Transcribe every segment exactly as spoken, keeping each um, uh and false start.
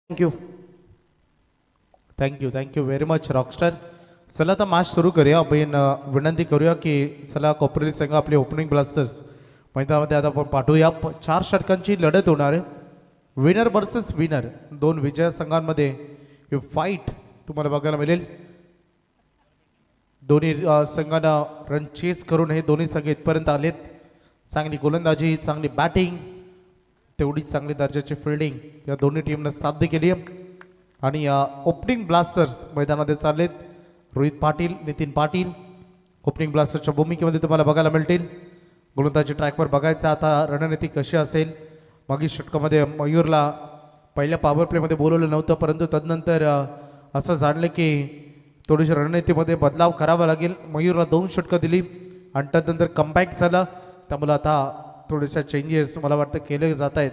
Thank you thank you thank you very much rockstar. चला आता match सुरू करूया. आपण अ, विनंती करूया की चला कोपरेली संघ आपले ओपनिंग ब्लास्टर्स मैदानामध्ये आता आपण पाठवूया. प- चार षटकांची लढत होणार आहे. विनर वर्सेस विनर दोन विजय संघांमध्ये ही फाईट तुम्हाला बघायला मिळेल. दोन्ही अ, संघांना रन चेस करून हे दोन्ही संघ इथपर्यंत आलेत. चांगली गोलंदाजी, चांगली बॅटिंग, तेवढीच चांगली दर्जाची फिल्डिंग या दोन्ही टीमनं साध्य केली आहे. आणि ओपनिंग ब्लास्टर्स मैदानामध्ये चाललेत. रोहित पाटील, नितीन पाटील ओपनिंग ब्लास्टर्सच्या भूमिकेमध्ये तुम्हाला बघायला मिळतील. गोलंदाजी ट्रॅकवर बघायचं आता रणनीती कशी असेल. मागील षटकामध्ये मयूरला पहिल्या पॉवर प्लेमध्ये बोलवलं नव्हतं, परंतु तदनंतर अ, असं जाणलं की थोडीशी रणनीतीमध्ये बदलाव करावा लागेल. मयूरला दोन षटकं दिली आणि त्यानंतर कमबॅक झालं. त्यामुळे आता थोडेशा चेंजेस मला वाटतं केले जात आहेत.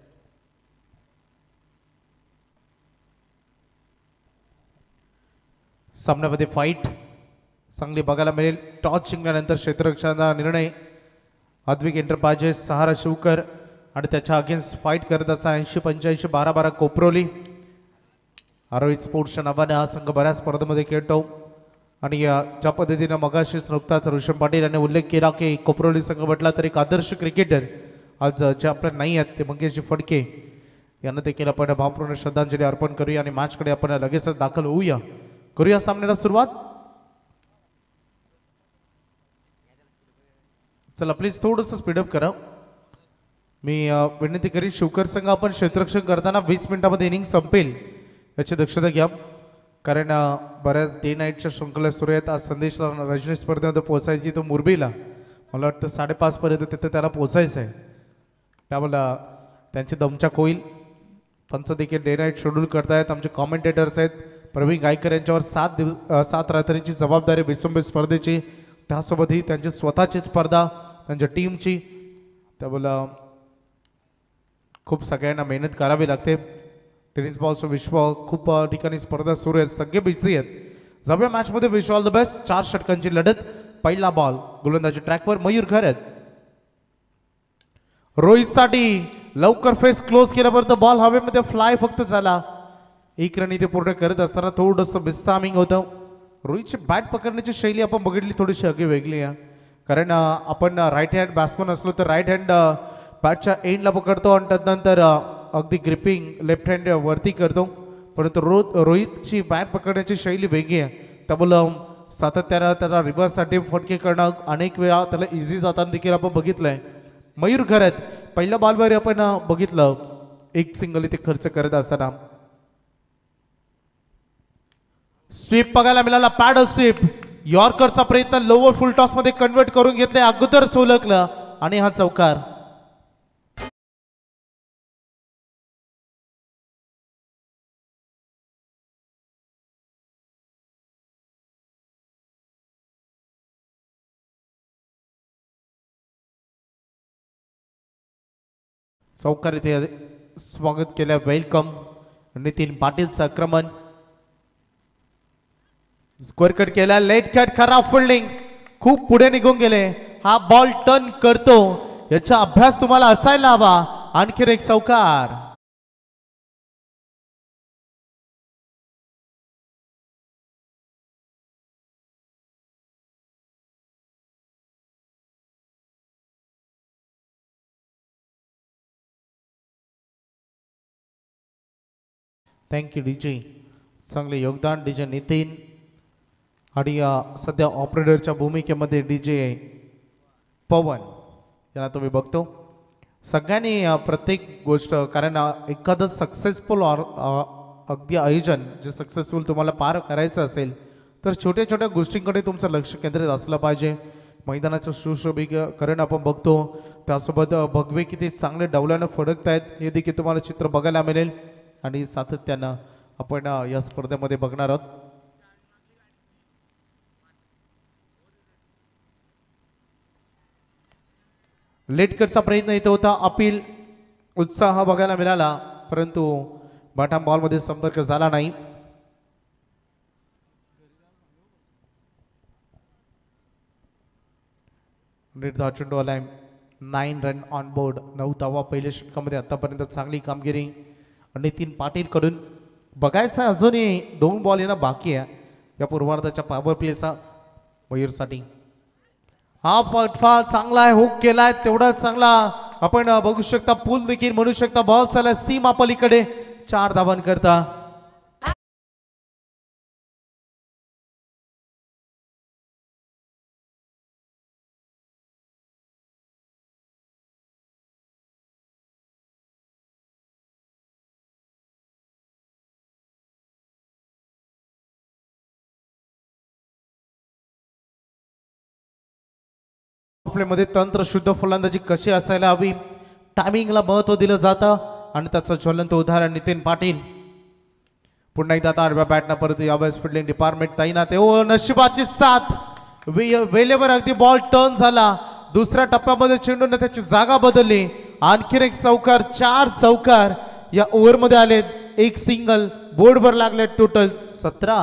सामन्यामध्ये फाईट चांगली बघायला मिळेल. टॉस जिंकल्यानंतर क्षेत्ररक्षणाचा निर्णय अद्विक एंटरप्राइजेस सहारा शिवकर आणि त्याच्या अगेन्स्ट फाईट करत असा ऐंशी पंच्याऐंशी बारा बारा कोपरोली. आरोहित स्पोर्ट्सच्या नावाने हा संघ बऱ्याच स्पर्धेमध्ये खेळतो. आणि अ, ज्या पद्धतीनं मगाशीच नुकताच ऋषभ पाटील यांनी उल्लेख केला की कोपरोली संघ म्हटला तर एक आदर्श क्रिकेटर आज अ, जे आपल्या नाही आहेत ते मंगेशजी फडके यांना देखील आपण भावपूर्ण श्रद्धांजली अर्पण करूया. आणि मॅचकडे आपण लगेचच दाखल होऊया. करूया सामन्याला सुरुवात. चला प्लीज थोडंसं स्पीडअप करा. मी अ, विनंती करीन शिवकर संघ आपण क्षेत्ररक्षण करताना वीस मिनिटामध्ये इनिंग संपेल याची दक्षता घ्या. कारण अ, बऱ्याच डे नाईटच्या शृंखला सुरू आहेत. आज संदेशला रजनी स्पर्धेमध्ये पोहोचायची तो मुरबीला मला वाटतं साडेपाचपर्यंत तिथे त्याला पोचायचं आहे. त्यामुळं त्यांची दमछाक होईल. पंच देखील डे नाईट शेड्यूल करतायत. आमचे कॉमेंटेटर्स आहेत प्रवीण गायकर यांच्यावर सात दिवस सात रात्रीची जबाबदारी विसंबी स्पर्धेची, त्यासोबत ही त्यांची स्वतःची स्पर्धा त्यांच्या टीमची. त्यामुळं खूप सगळ्यांना मेहनत करावी लागते. टेनिस बॉलचं विश्व खूप अ, ठिकाणी स्पर्धा सुरू आहेत. सगळे बिझी आहेत. जाऊया मॅचमध्ये. Wish all the best. चार षटकांची लढत. पहिला बॉल गोलंदाजी ट्रॅकवर मयूर खरत. रोहितसाठी लवकर फेस क्लोज केल्यापर्यंत बॉल हवेमध्ये फ्लाय फक्त झाला. एक रन इथे पूर्ण करत असताना थोडंसं बिस्तामिंग होतं. रोहितची बॅट पकडण्याची शैली आपण बघितली थोडीशी अगदी वेगळी आहे. कारण अ, आपण राईट हँड बॅट्समन असलो तर राईट हँड बॅटच्या एंडला पकडतो आणि त्यानंतर अ, अगदी ग्रिपिंग लेफ्ट हँड वरती करतो. परंतु रो रोहितची बॅट पकडण्याची शैली वेगळी आहे. त्यामुळं सातत्यानं त्याचा रिव्हर्ससाठी फटके करणं अनेक वेळा त्याला इझी जाताना देखील आपण बघितलंय. मयूर खरत पहिल्या बॉलवर आपण अ, बघितलं एक सिंगल इथे खर्च करत असताना. स्वीप बघायला मिळाला. Pad sweep. यॉर्करचा प्रयत्न लोअर फुल टॉस मध्ये कन्वर्ट करून घेतले. अगोदर सोलकलं आणि हा चौकार. चौकार इथे स्वागत केलं. वेलकम. नितीन पाटीलचं आक्रमण. स्क्वेअर कट केला. Late cut. खराब फिल्डिंग. खूप पुढे निघून गेले. हा बॉल टर्न करतो याचा अभ्यास तुम्हाला असायला हवा. आणखीन एक चौकार. Thank you DJ. चांगले योगदान डीजे नितीन. आणि अ, सध्या ऑपरेटरच्या भूमिकेमध्ये डीजे पवन याला तुम्ही बघतो. सगळ्यांनी अ, प्रत्येक गोष्ट कारण अ, एखादं सक्सेसफुल ऑर अ, अगदी आयोजन जे सक्सेसफुल तुम्हाला पार करायचं असेल तर छोट्या छोट्या गोष्टींकडे तुमचं लक्ष केंद्रित असलं पाहिजे. मैदानाचं सुशोभीकरण आपण बघतो. त्यासोबत अ, भगवे किती चांगले डवल्यानं फडकत आहेत हे देखील तुम्हाला चित्र बघायला मिळेल. आणि सातत्यानं आपण अ, या स्पर्धेमध्ये बघणार आहोत. लेटकटचा प्रयत्न इथं होता. अपील उत्साह बघायला मिळाला परंतु बॉटम बॉलमध्ये संपर्क झाला नाही. निर्धाव चेंडू आलाय. Nine run on board. नऊ धावा पहिल्या षटकामध्ये आतापर्यंत चांगली कामगिरी नितीन पाटील कडून बघायचं आहे, अजूनही दोन बॉल येणं बाकी आहे या पूर्वार्धाच्या पॉवर प्लेचा मयूरसाठी. हा फटफा चांगला आहे, हुक केलाय तेवढाच चांगला. आपण बघू शकता पूल देखील म्हणू शकता. बॉल चालला सीमा पलीकडे चार धावांकरता. मध्ये तंत्र शुद्ध फलंदाजी कशी असायला हवी, टायमिंगला महत्व दिलं जातं आणि त्याचं ज्वलंत उदाहरण नितीन पाटील. पुन्हा एकदा आडव्या बॅटना परत यावेळेस फिल्डिंग डिपार्टमेंट तैनात आहे. ओ नशिबाची साथ, वेळेवर अगदी बॉल टर्न झाला. दुसऱ्या टप्प्यामध्ये चेंडूने त्याची जागा बदलली. आणखीन एक चौकार, चार चौकार या ओव्हरमध्ये आलेत. एक सिंगल बोर्डवर लागले. टोटल सतरा.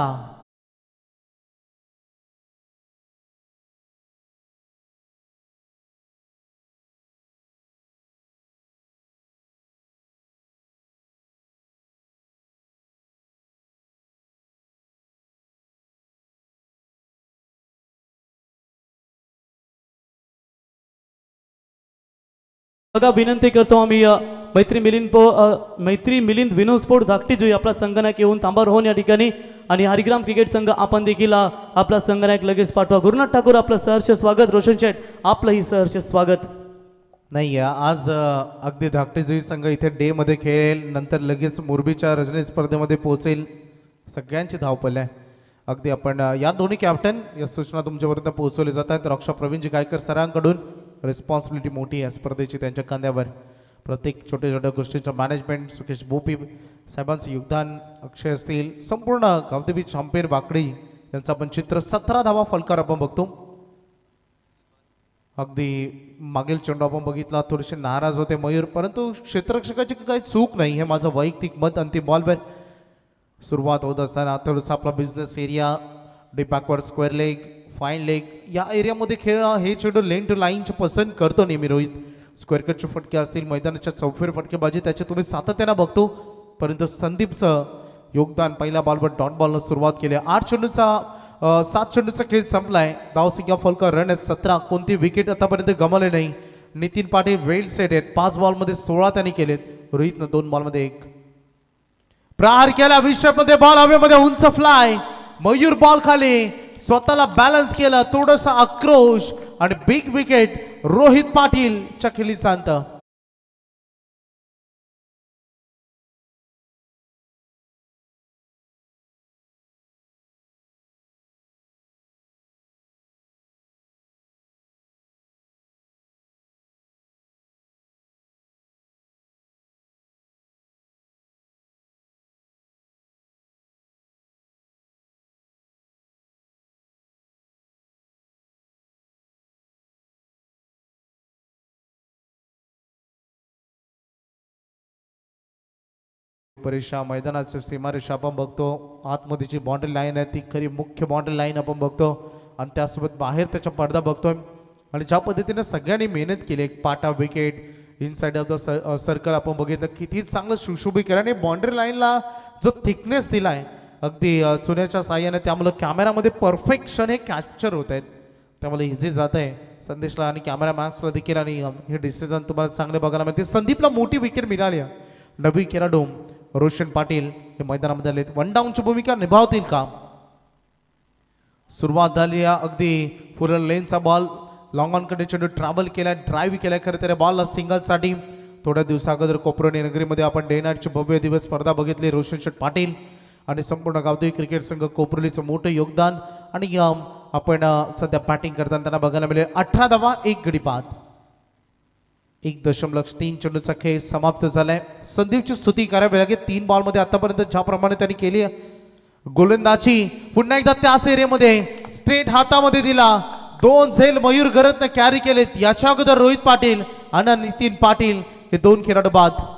बघा विनंती करतो आम्ही मैत्री मिलिंद पो मैत्री मिलिंद विनोद स्पोर्ट धाकटी जोई आपला संगणक येऊन तांबा रोहन या ठिकाणी आणि हरिग्राम क्रिकेट संघ आपण देखील आपला संगणक लगेच पाठवा. गुरुनाथ ठाकूर आपलं सहर्ष स्वागत. रोशन शेठ आपलंही सहर्ष स्वागत. नाही आज अगदी धाकटी जोई संघ इथे डे मध्ये खेळेल, नंतर लगेच मोरबीच्या रजनी स्पर्धेमध्ये पोहोचेल. सगळ्यांची धावपळ आहे. अगदी आपण या दोन्ही कॅप्टन या सूचना तुमच्यापर्यंत पोहोचवल्या जात आहेत. रक्षा प्रवीणजी गायकर सरांकडून रिस्पॉन्सिबिलिटी मोठी आहे स्पर्धेची त्यांच्या खांद्यावर. प्रत्येक छोट्या छोट्या गोष्टींचं मॅनेजमेंट सुकेश बोपी साहेबांचं योगदान, अक्षय असतील, संपूर्ण गावदेवी चॅम्पियन वाकडी यांचं आपण चित्र. सतरा धावा फलकार आपण बघतो. अगदी मागील चेंडू आपण बघितला, थोडेसे नाराज होते मयूर, परंतु क्षेत्ररक्षकाची काही चूक नाही हे माझं वैयक्तिक मत. अंतिम बॉलवर सुरुवात होत असताना थोडासा आपला business area, deep backward square leg, fine leg या एरियामध्ये खेळणं हे चेंडू लेन टू लाईनचे पसंत करतो नेहमी रोहित. स्क्वेअर कटचे फटके असतील, मैदानाच्या चौफेर फटकेबाजी त्याचे तुम्ही सातत्यानं बघतो, परंतु संदीपचं योगदान पहिल्या बॉलवर डॉट बॉलनं सुरुवात केली. आठ चेंडूचा सात चेंडूचा खेळ संपलाय. धावसंख्या फलकर, रन आहेत सतरा. कोणती विकेट आतापर्यंत गमावले नाही. नितीन पाटील वेल सेट आहेत. पाच बॉलमध्ये सोळा त्यांनी केलेत. रोहितनं दोन बॉलमध्ये एक प्रहार केला. विषयमध्ये बॉल हवेमध्ये उंच फ्लाय. मयूर बॉल खाली स्वतःला बॅलन्स केला. थोडासा आक्रोश आणि बिग विकेट रोहित पाटील च्या खेळीचा अंत. परीक्षा मैदानाचे सीमारेषा आपण बघतो. आतमध्येची बाउंड्री लाईन आहे ती खरी मुख्य बाउंड्री लाईन आपण बघतो आणि त्यासोबत बाहेर त्याचा पडदा बघतोय. आणि ज्या पद्धतीने सगळ्यांनी मेहनत केली, एक पाटा wicket inside off the circle आपण बघितलं, किती चांगलं सुशोभीकरण. बाउंड्री लाईनला जो थिकनेस दिलाय अगदी चुन्याच्या साह्याने, त्यामुळे कॅमेरामध्ये परफेक्शन हे कॅप्चर होत आहेत, त्यामुळे इझी जात आहे संदेशला आणि कॅमेरा मॅक्सला देखील. आणि हे डिसिजन तुम्हाला चांगले बघायला मिळते. संदीपला मोठी विकेट मिळाली. नवी खेळाडू रोशन पाटील हे मैदानामध्ये आले. वन डाऊनची भूमिका निभावतील का? सुरुवात झाली. अगदी फुल लेनचा बॉल लॉंग ऑन कडे चेंडू ट्रॅव्हल केला, ड्राईव्ह केला. खरं तर बॉल सिंगलसाठी थोड्या दिवसाअगोदर कोपरोनी नगरीमध्ये आपण डे नाईटची भव्य दिवस स्पर्धा बघितली. रोशन शेठ पाटील आणि संपूर्ण गावदेवी क्रिकेट संघ कोपरोलीचं मोठं योगदान. आणि आपण सध्या बॅटिंग करताना त्यांना बघायला मिळेल. अठरा धावा एक गडी बाद. एक दशमलक्ष तीन चेंडूचा खेळ समाप्त झालाय. संदीपची स्तुती करावी लागेल. तीन बॉलमध्ये आतापर्यंत ज्याप्रमाणे त्यांनी केली गोलंदाजी, पुन्हा एकदा त्याच एरियामध्ये स्ट्रेट हातामध्ये दिला. दोन झेल मयूर गरतनं कॅरी केलेत. याच्या अगोदर रोहित पाटील आणि नितीन पाटील हे दोन खेळाडू बाद.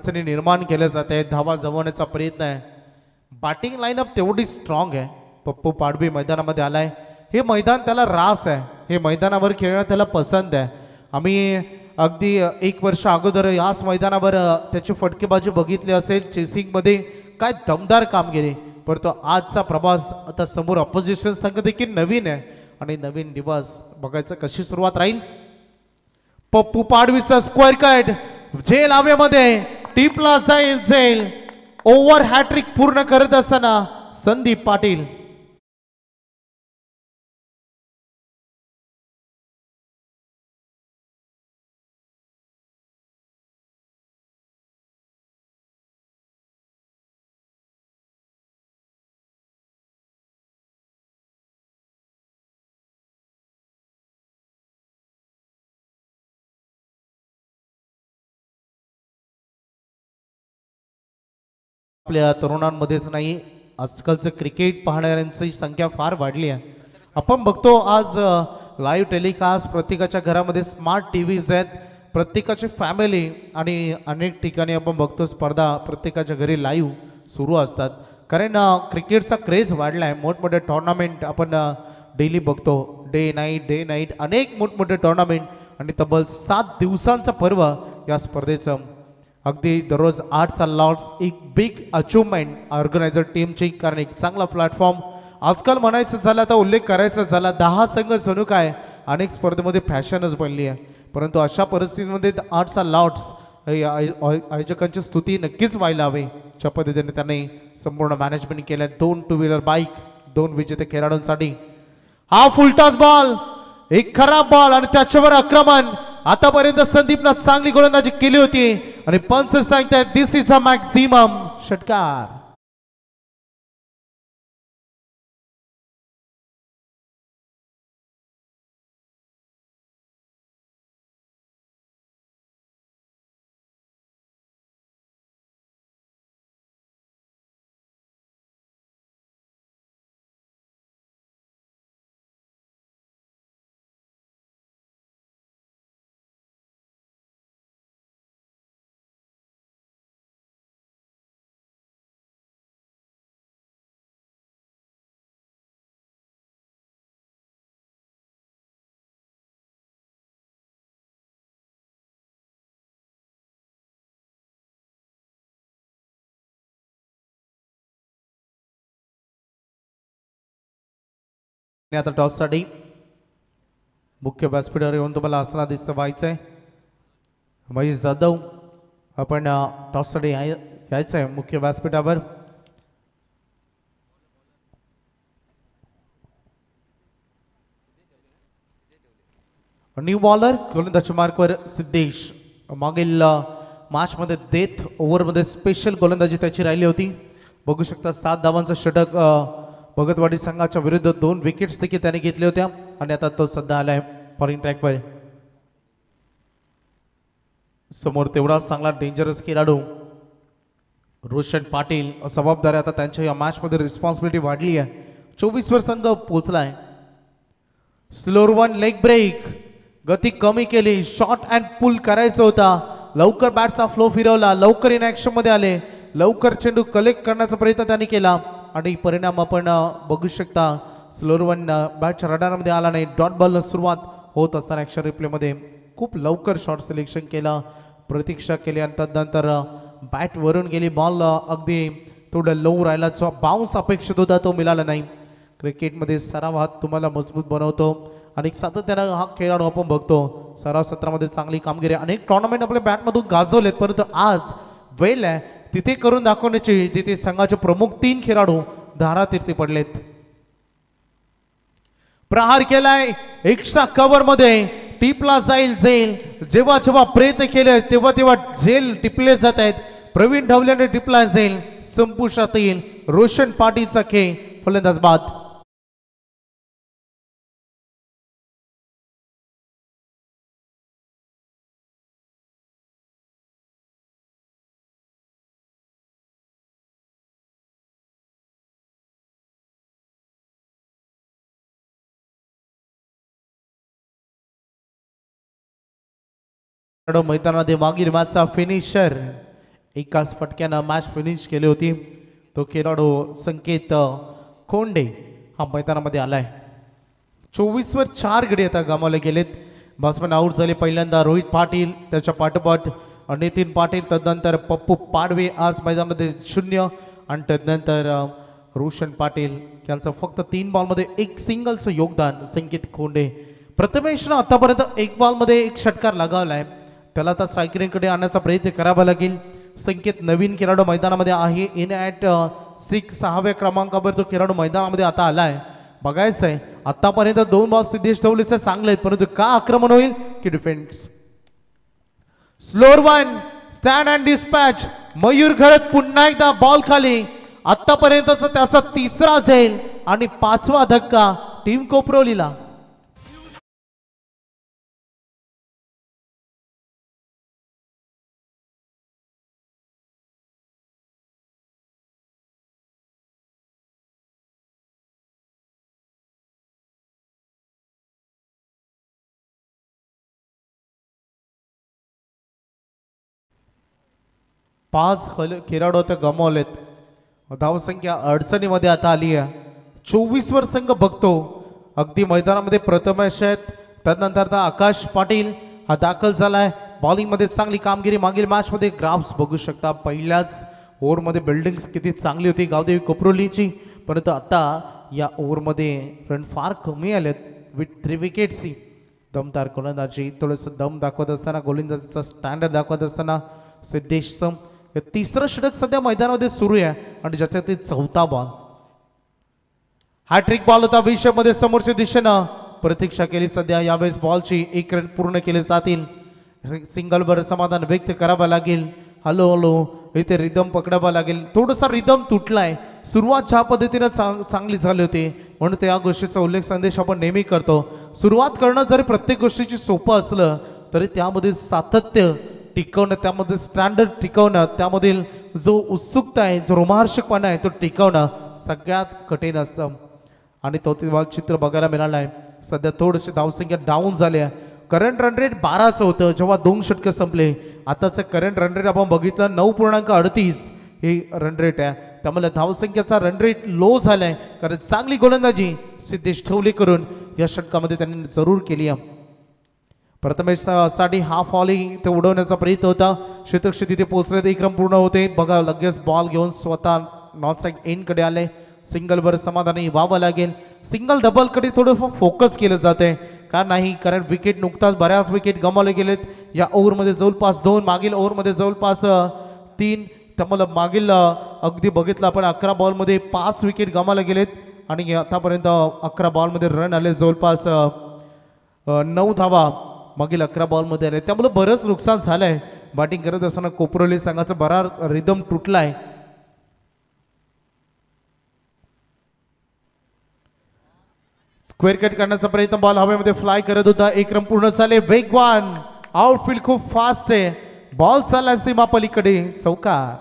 अडचणी निर्माण केल्या जात आहेत, धावा जमवण्याचा प्रयत्न आहे. बॅटिंग लाईनअप तेवढी स्ट्रॉंग आहे. पप्पू पाडवी मैदानामध्ये आलाय. हे मैदान त्याला रास आहे, हे मैदानावर खेळणं त्याला पसंत आहे. आम्ही अगदी एक वर्ष अगोदर याच मैदानावर त्याची फटकेबाजी बघितली असेल, चेसिंगमध्ये काय दमदार कामगिरी. परंतु आजचा प्रवास आता समोर अपोजिशन संघ देखील नवीन आहे आणि नवीन दिवस बघायचं कशी सुरुवात राहील. पप्पू पाडवीचा स्क्वेअर कट झेल हवेमध्ये टीपला जाईल झेल. ओव्हर हॅट्रिक पूर्ण करत असताना संदीप पाटील. आपल्या तरुणांमध्येच नाही, आजकालचं क्रिकेट पाहणाऱ्यांची संख्या फार वाढली आहे. आपण बघतो आज लाईव्ह टेलिकास्ट, प्रत्येकाच्या घरामध्ये स्मार्ट टी व्हीज आहेत, प्रत्येकाची फॅमिली आणि अनेक ठिकाणी आपण बघतो स्पर्धा प्रत्येकाच्या घरी लाईव्ह सुरू असतात. कारण क्रिकेटचा क्रेज वाढला आहे. मोठमोठे टुर्नामेंट आपण डेली बघतो, डे नाईट डे नाईट अनेक मोठमोठे टुर्नामेंट आणि तब्बल सात दिवसांचं पर्व या स्पर्धेचं. अगदी दररोज आठचा लॉट्स एक बिग अचिव्हमेंट ऑर्गनायझर टीमची, कारण एक चांगला प्लॅटफॉर्म. आजकाल म्हणायचं झालं, आता उल्लेख करायचा झाला, दहा संघ जणू काय अनेक स्पर्धेमध्ये फॅशनच बनली आहे. परंतु अशा परिस्थितीमध्ये आठचा लॉट्स आयोजकांची स्तुती नक्कीच व्हायला हवी. अशा पद्धतीने त्यांनी संपूर्ण मॅनेजमेंट केलं. दोन टू व्हीलर बाईक दोन विजेते खेळाडूंसाठी. हा फुलटॉस बॉल, एक खराब बॉल आणि त्याच्यावर आक्रमण. आतापर्यंत संदीपनं चांगली गोलंदाजी केली होती आणि पंच सांगतायत दिस इज अ मॅक्सिमम षटकार. आता टॉससाठी मुख्य व्यासपीठावर येऊन तुम्हाला असताना दिसतं व्हायचंय महेश जाधव. आपण टॉससाठी यायचं आहे मुख्य व्यासपीठावर. न्यू बॉलर गोलंदाजी मार्कवर सिद्धेश. मागील मॅचमध्ये डेथ ओव्हरमध्ये स्पेशल गोलंदाजी त्याची राहिली होती. बघू शकता सात धावांचं षटक भगतवाडी संघाच्या विरुद्ध दोन विकेट्स देखील त्याने घेतल्या होत्या आणि आता तो सध्या आलाय फॉलिंग ट्रॅकवर. समोर तेवढाच चांगला डेंजरस खेळाडू रोशन पाटील. जबाबदारी आता त्यांच्या या मॅचमध्ये रिस्पॉन्सिबिलिटी वाढली आहे. चोवीस वर संघ पोहोचलाय. स्लोअर वन लेग ब्रेक, गती कमी केली, शॉर्ट अँड पुल करायचा होता. लवकर बॅटचा फ्लो फिरवला, लवकर इन ऍक्शन मध्ये आले, लवकर चेंडू कलेक्ट करण्याचा प्रयत्न त्यांनी केला आणि परिणाम आपण बघू शकता. स्लोअर वन बॅटच्या रडारमध्ये आला नाही. डॉट बॉल सुरुवात होत असताना ॲक्शन रिप्लेमध्ये खूप लवकर शॉट सिलेक्शन केलं, प्रतीक्षा केली आणि तदनंतर बॅट वरून गेली. बॉल अगदी थोडं लो राहिला, जो बाउन्स अपेक्षित होता तो मिळाला नाही. क्रिकेटमध्ये सराव हात तुम्हाला मजबूत बनवतो आणि सातत्यानं हा खेळाडू आपण बघतो सराव सत्रामध्ये चांगली कामगिरी. अनेक टुर्नामेंट आपल्या बॅटमधून गाजवलेत, परंतु आज वेळ आहे तिथे करून दाखवण्याची, तिथे संघाचे प्रमुख तीन खेळाडू धारातीर्थी पडलेत. प्रहार केलाय एक्स्ट्रा कव्हर मध्ये, टिपला जाईल झेल. जेव्हा जेव्हा प्रयत्न केले तेव्हा तेव्हा झेल टिपले जात आहेत. प्रवीण ढवल्याने टिपला झेल. संपुष्टात येईल रोशन पाटीलचा खेळ. फलंदाज बाद. मैदानामध्ये मागील मॅचचा फिनिशर एकाच फटक्यानं मॅच फिनिश केली होती. तो खेळाडू संकेत अ, खोंडे हा मैदानामध्ये आलाय. चोवीस वर चार गडी आता गमावले गेलेत. बॅट्समॅन आऊट झाले पहिल्यांदा रोहित पाटील, त्याच्या पाठोपाठ नितीन पाटील, तदनंतर पप्पू पाडवे आज मैदानामध्ये शून्य आणि तदनंतर अ, रोशन पाटील यांचं फक्त तीन बॉलमध्ये एक सिंगलचं योगदान. संकेत खोंडे प्रथमेशनं आतापर्यंत एक बॉलमध्ये एक षटकार लगावलाय, त्याला आता सायकलिंगकडे आणण्याचा प्रयत्न करावा लागेल. संकेत नवीन खेळाडू मैदानामध्ये आहे. इन ॲट सिक्स सहाव्या क्रमांकावर तो खेळाडू मैदानामध्ये आता आलाय. बघायचं आहे आतापर्यंत दोन बॉल सिद्धेश ठेवलेचे चांगले आहेत, परंतु का आक्रमण होईल की defence. Slower one stand and dispatch. Mayur Gharat पुन्हा एकदा बॉल खाली. आतापर्यंतचा त्याचा तिसरा झेल आणि पाचवा धक्का टीम कोपरोलीला. पाच खल- खेळाडू आता गमावलेत. धावसंख्या अडचणीमध्ये आता आली आहे. चोवीस वर संघ बघतो. अगदी मैदानामध्ये प्रथमेश आहेत, त्यानंतर आता आकाश पाटील हा दाखल झालाय. बॉलिंगमध्ये चांगली कामगिरी. मागील मॅचमध्ये ग्राफ्स बघू शकता. पहिल्याच ओव्हरमध्ये बिल्डिंग्स किती चांगली होती गावदेवी कोपरोलीची, परंतु आता या ओव्हरमध्ये रन फार कमी आलेत विथ थ्री विकेट्स. दमदार गोलंदाजी, थोडंसं दम दाखवत असताना, गोलंदाजीचा स्टँडर्ड दाखवत असताना सिद्धेशचं हे तिसरं षटक सध्या मैदानामध्ये सुरू आहे आणि ज्याच्यात ते चौथा बॉल. हॅट्रिक बॉल होता विषयमध्ये समोरच्या दिशेनं प्रतीक्षा केली. सध्या यावेळेस बॉलची एक रन पूर्ण केले जातील. सिंगलवर समाधान व्यक्त करावं लागेल. हॅलो हॅलो इथे रिदम पकडावा लागेल. थोडासा रिदम तुटलाय. सुरुवात ज्या पद्धतीनं चांग चांगली झाली होती म्हणून त्या गोष्टीचा उल्लेख संदेश आपण नेहमी करतो. सुरुवात करणं जरी प्रत्येक गोष्टीची सोपं असलं तरी त्यामध्ये सातत्य टिकवणं, त्यामध्ये स्टँडर्ड टिकवणं, त्यामधील जो उत्सुकता आहे, जो रोमांचकपणा आहे तो टिकवणं सगळ्यात कठीण असतं. आणि तो तेव्हा चित्र बघायला मिळालं आहे. सध्या थोडीशी धावसंख्या डाऊन झाली आहे. करंट रन रेट बाराचं होतं जेव्हा दोन षटकं संपले. आताचं करंट रन रेट आपण बघितलं नऊ पूर्णांक अडतीस हे रन रेट आहे. त्यामुळे धावसंख्येचा रन रेट लो झालाय, कारण चांगली गोलंदाजी सिद्धेश ठेवले करून या षटकामध्ये त्यांनी जरूर केली आहे. प्रथमेश साठी हाफ ऑली ते उडवण्याचा प्रयत्न होता. शतक तिथे पोहोचले तर एक रन पूर्ण होते. बघा लगेच बॉल घेऊन स्वतः नॉर्थ साईड एंडकडे आले. सिंगलवर समाधानी व्हावं लागेल. सिंगल डबलकडे थोडं फोकस केलं जाते का नाही, कारण विकेट नुकताच बऱ्याच विकेट गमावले गेलेत या ओव्हरमध्ये. जवळपास दोन, मागील ओव्हरमध्ये जवळपास अ, तीन. त्यामुळे मागील अ, अगदी बघितलं आपण अकरा बॉलमध्ये पाच विकेट गमावले गेलेत आणि आतापर्यंत अकरा बॉलमध्ये रन आले जवळपास अ, अ, नऊ धावा मागील अकरा बॉलमध्ये आले. त्यामुळे बरंच नुकसान झालंय. बॅटिंग करत असताना कोपरोली संघाचा बरा रिदम तुटलाय. स्क्वेअर कट करण्याचा प्रयत्न, बॉल हवेमध्ये फ्लाय करत होता. एक रन पूर्ण झाले. वेगवान आउटफील्ड खूप फास्ट आहे. बॉल चालला सीमा पलीकडे चौकार.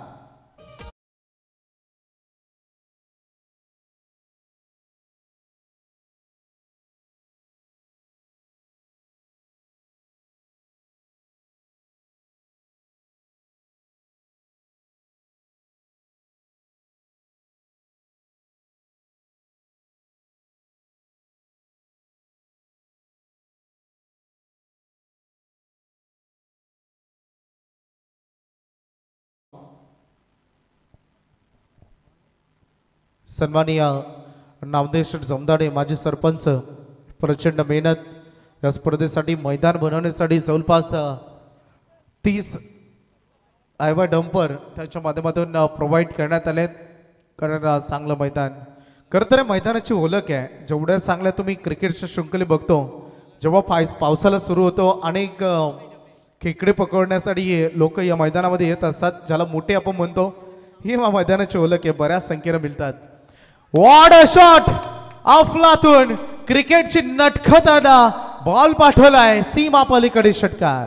सन्माननीय नामदेव जमदाडे माजी सरपंच, प्रचंड मेहनत या स्पर्धेसाठी मैदान बनवण्यासाठी जवळपास तीस आयवा डंपर त्याच्या माध्यमातून प्रोव्हाइड करण्यात आले. कारण अ, चांगलं मैदान खरं तर या मैदानाची ओळख आहे. जेवढ्या चांगल्या तुम्ही क्रिकेटच्या शृंखले बघतो, जेव्हा पाय पावसाला सुरू होतो अनेक अ, खेकडे पकडण्यासाठी लोक या मैदानामध्ये येत असतात, ज्याला मोठे आपण म्हणतो. ही या मैदानाची ओळख आहे. बऱ्याच संख्येने मिळतात. वॉट अ शॉट अफलातून क्रिकेटची नटखटाला बॉल पाठवलाय सीमा पलीकडे षटकार.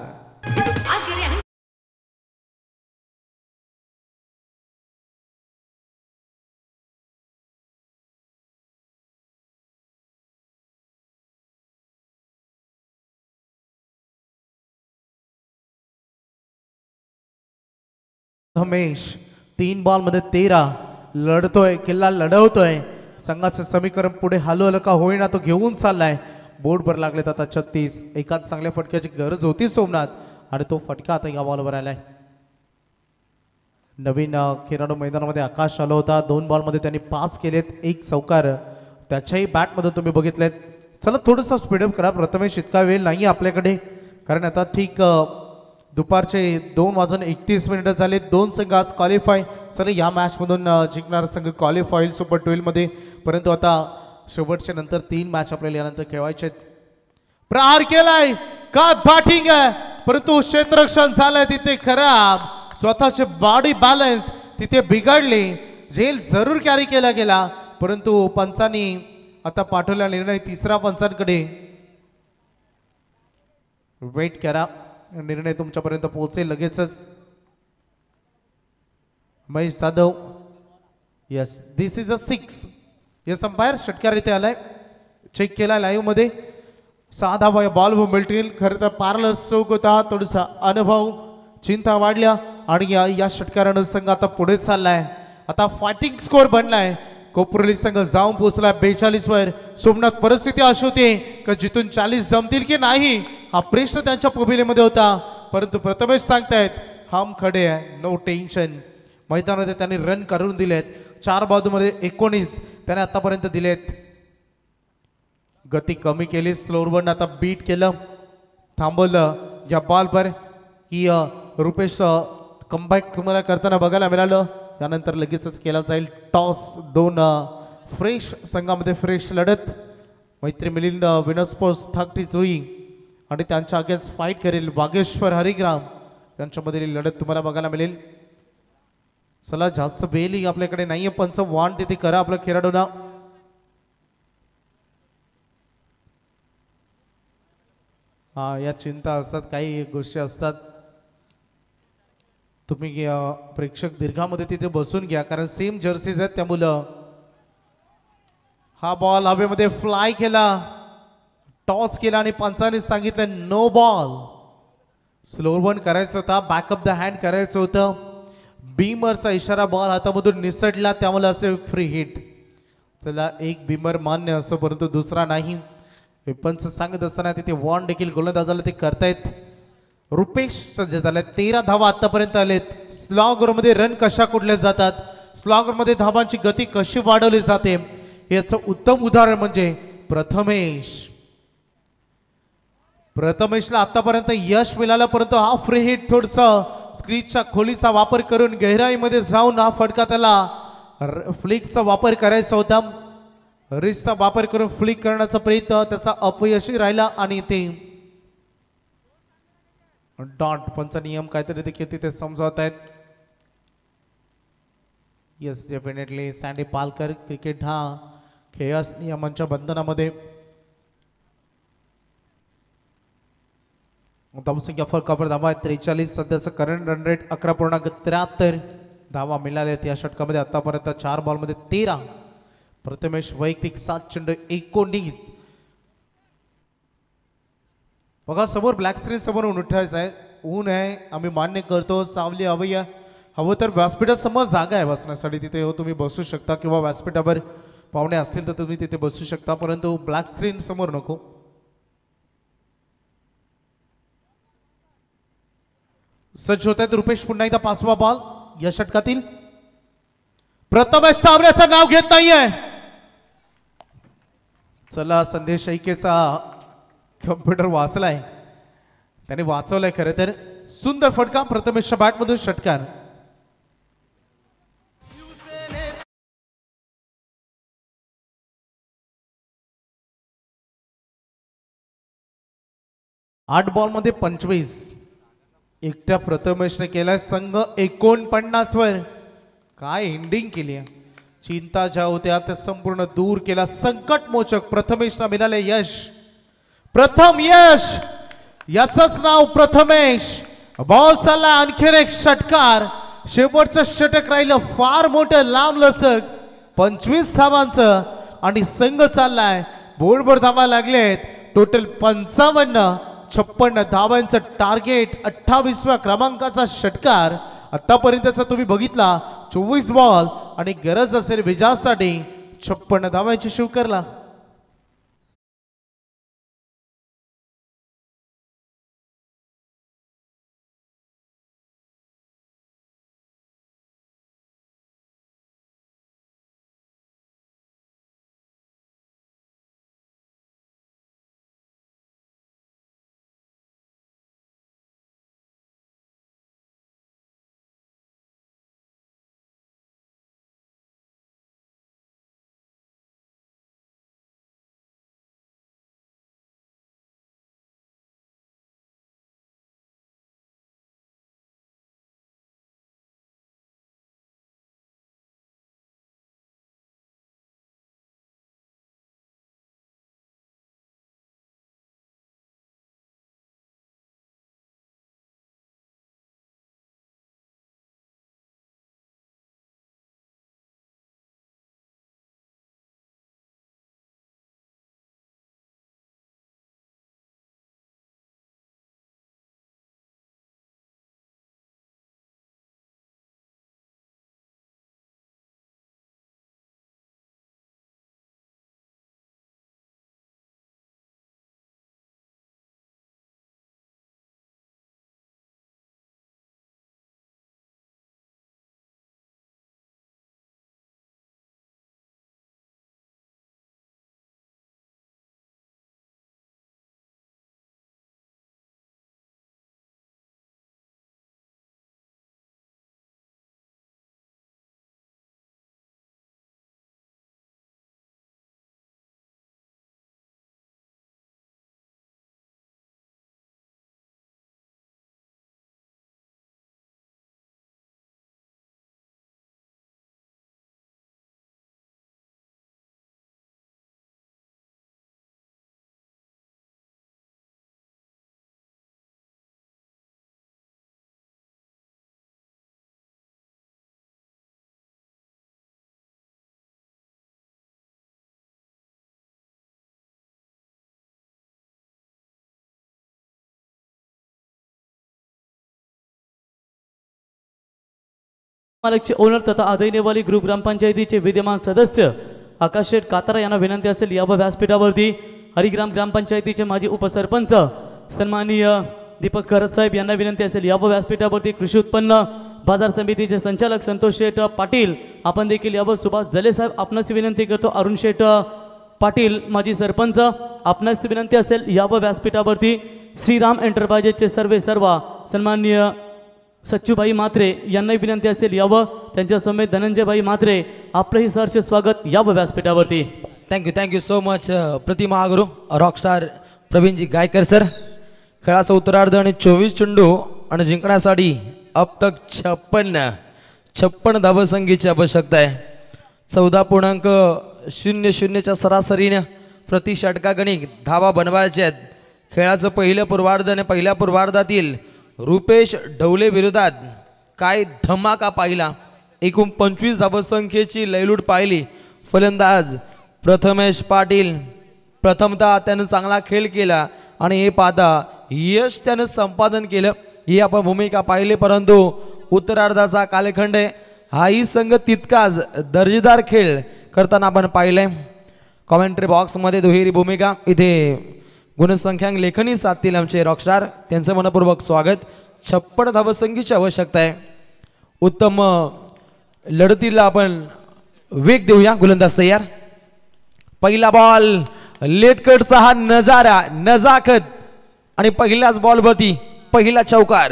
हमेश तीन बॉल मध्ये तेरा लढतोय, किल्ला लढवतोय. संघाचं समीकरण पुढे हलवलं का होईना तो घेऊन चाललाय. बोर्डवर लागलेत आता छत्तीस. एकाच चांगल्या फटक्याची गरज होती सोमनाथ आणि तो फटका आता या बॉलवर आलाय. नवीन अ, खेळाडू मैदानामध्ये आकाश आला होता. दोन बॉलमध्ये त्यांनी पास केलेत, एक चौकार त्याच्याही बॅटमध्ये तुम्ही बघितलेत. चला थोडंसं स्पीडअप करा. प्रथमेश इतका वेळ नाही आपल्याकडे, कारण आता ठीक अ, दुपारचे दोन वाजून एकतीस मिनिटं झाले. दोन संघ आज क्वालिफाय. सर या मॅचमधून अ, जिंकणारा संघ क्वालिफाय होईल सुपर ट्वेल्वमध्ये. परंतु आता शेवटच्या नंतर तीन मॅच आपल्याला यानंतर खेळायचे. प्रहार केलाय, काय बॅटिंग आहे, परंतु क्षेत्ररक्षण झालंय तिथे खराब. स्वतःचे बॉडी बॅलन्स तिथे बिघडले. झेल जरूर कॅरी केला गेला, परंतु पंचांनी आता पाठवला निर्णय तिसरा पंचांकडे. वेट करा, निर्णय तुमच्यापर्यंत पोहोचेल लगेचच. Mahesh Jadhav, yes this is a six. Yes umpire षटकार इथे आलाय, चेक केला लाईव्ह मध्ये. सहा धावा या बॉल मिळतील. खरं तर पार्लर स्ट्रोक होता, थोडासा अनुभव, चिंता वाढल्या आणि या या षटकारानं संघ आता पुढे चाललाय. आता फायटिंग स्कोर बनलाय. कोपरली संघ जाऊन पोहोचला बेचाळीस वर. सोमनाथ परिस्थिती अशी होती की जिथून चाळीस जमतील की नाही हा प्रश्न त्यांच्या कबिलेमध्ये होता, परंतु प्रथमेश सांगतायत हम खडे आहे, नो टेन्शन. मैदानामध्ये त्यांनी रन करून दिलेत. चार बाजूमध्ये एकोणीस त्याने आतापर्यंत दिलेत. गती कमी केली, स्लोअरवर आता बीट केलं, थांबवलं या बॉल पर. ही अ, रुपेश कमबॅक तुम्हाला करताना बघायला मिळालं. यानंतर लगेचच केला जाईल टॉस. दोन फ्रेश संघामध्ये फ्रेश लढत. मैत्री मिलिंद विनस्पोर्ट्स थाकटी जुई आणि त्यांच्या अगेन्स्ट फाईट करेल वागेश्वर हरिग्राम यांच्यामधील लढत तुम्हाला बघायला मिळेल. चला जास्त बेली आपल्याकडे नाहीये, पंच वान तिथे करा आपलं खेळाडूंना. हा या चिंता असतात, काही गोष्टी असतात. तुम्ही अ, प्रेक्षक दीर्घामध्ये तिथे बसून घ्या, कारण सेम जर्सीज आहेत त्यामुळं. हा बॉल हवेमध्ये फ्लाय केला, टॉस केला आणि पंचाने सांगितलं नो बॉल. स्लोअर वन करायचं होता, बॅकअप द हँड करायचं होतं. बीमरचा इशारा बॉल हातामधून निसटला, त्यामुळे असे फ्री हिट. चला एक बीमर मान्य असं, परंतु दुसरा नाही. पंच सांगत असताना तिथे वॉन देखील गोलंदाजाला ते करतायत. रुपेशचं जे झालंय तेरा धावा आतापर्यंत आलेत. स्लॉगरमध्ये रन कशा कुठल्या जातात, स्लॉगरमध्ये धावांची गती कशी वाढवली जाते याचं उत्तम उदाहरण म्हणजे प्रथमेश. प्रथमेशला आतापर्यंत यश मिळालं, परंतु हा फ्री हिट थोडसा स्क्रीनच्या खोलीचा वापर करून गहराईमध्ये जाऊन हा फटका त्याला फ्लिकचा वापर करायचा होता. रिस्कचा वापर करून फ्लिक करण्याचा प्रयत्न त्याचा अपयशी राहिला आणि ते डॉट. पंच नियम काहीतरी देखील तिथे समजावत आहेत. Yes definitely Sandy Palkar. Cricket हा खेळास नियमांच्या बंधनामध्ये. धावसंख्या फरकावर धावा आहेत त्रेचाळीस. सध्याचं करंट रन रेट अकरा पूर्णांक त्र्याहत्तर धावा मिळाल्यात या षटकामध्ये आतापर्यंत. चार बॉलमध्ये तेरा. प्रथमेश वैयक्तिक सात चेंडू एकोणीस. बघा समोर ब्लॅक स्क्रीन समोर उठायचं आहे, ऊन आहे, आम्ही मान्य करतो. सावली हवी आहे, हवं तर व्यासपीठासमोर जागा आहे बसण्यासाठी, तिथे हो तुम्ही बसू शकता, किंवा व्यासपीठावर पाहुणे असतील तर तुम्ही तिथे बसू शकता, परंतु ब्लॅक स्क्रीन समोर नको. सज्ज होत आहेत रुपेश. पुन्हा एकदा पाचवा बॉल या षटकातील. प्रथमेश तांबऱ्याचं नाव घेत नाहीये. चला संदेश ऐकेचा कम्प्युटर वाचलाय, त्याने वाचवलाय खरं तर. सुंदर फटका प्रथमेशच्या बॅटमधून षटकार. आठ बॉल मध्ये पंचवीस एकट्या प्रथमेशने केलाय. संघ एकोणपन्नास वर. काय एंडिंग केली आहे. चिंता ज्या होत्या त्या संपूर्ण दूर केला. संकट मोचक प्रथमेशला मिळाले यश. प्रथम यश, याचंच नाव प्रथमेश. बॉल चालला आणखीन एक षटकार. शेवटचं षटक राहिलं फार मोठं लांब लचक पंचवीस धावांचं आणि संघ चाललाय. बोर्डवर धावा लागलेत टोटल पंचावन्न. छप्पन्न धावांचं टार्गेट. अठ्ठावीसव्या क्रमांकाचा षटकार आतापर्यंतचा तुम्ही बघितला चोवीस बॉल आणि गरज असेल विजयासाठी छप्पन्न धावांची शिवकरला. मालकचे ओनर तथा आदरणीय ग्रुप ग्रामपंचायतीचे विद्यमान सदस्य आकाश शेठ कातारा यांना विनंती असेल या व्यासपीठावरती हरिग्राम ग्रामपंचायतीचे माजी उपसरपंच सन्माननीय दीपक खरत साहेब यांना विनंती असेल या व्यासपीठावरती कृषी उत्पन्न बाजार समितीचे संचालक संतोष शेठ पाटील आपण देखील यावर सुभाष जले साहेब आपणास विनंती करतो अरुण शेठ पाटील माजी सरपंच आपणास विनंती असेल या व्यासपीठावरती श्रीराम एंटरप्राइजेसचे सर्वे सर्व सन्माननीय सच्चूभाई म्हात्रे यांना विनंती असेल यावं त्यांच्या समेत धनंजयभाई म्हात्रे आपलंही सहर्ष स्वागत यावं व्यासपीठावरती. Thank you thank you so much Pratima Guru rockstar Pravinji Gaikar sir. खेळाचा उत्तरार्ध आणि चोवीस चेंडू आणि जिंकण्यासाठी अब तक छप्पन्न छप्पन्न धावसंख्येची आवश्यकता आहे. चौदा पूर्णांक शून्य शून्यच्या सरासरीनं प्रति षटकागणिक धावा बनवायच्या आहेत. खेळाचं पहिलं पूर्वार्ध आणि पहिल्या पूर्वार्धातील रुपेश ढवले विरोधात काय धमाका पाहिला. एकूण पंचवीस धावसंख्येची लयलूट पाहिली. फलंदाज प्रथमेश पाटील प्रथमतः त्यानं चांगला खेळ केला आणि हे पाहता यश त्यानं संपादन केलं ही आपण भूमिका पाहिली. परंतु उत्तरार्धाचा कालखंड हाही संघ तितकाच दर्जेदार खेळ करताना आपण पाहिलंय. कॉमेंट्री बॉक्समध्ये दुहेरी भूमिका इथे गुणसंख्यांक लेखनी साधतील आमचे रॉकस्टार त्यांचं मनपूर्वक स्वागत. छप्पन्न धावसंख्येची आवश्यकता आहे. उत्तम लढतीला आपण वेग देऊया. गोलंदाज तयार. पहिला बॉल लेट कटचा हा नजारा नजाकत आणि पहिल्याच बॉलवरती पहिला चौकार.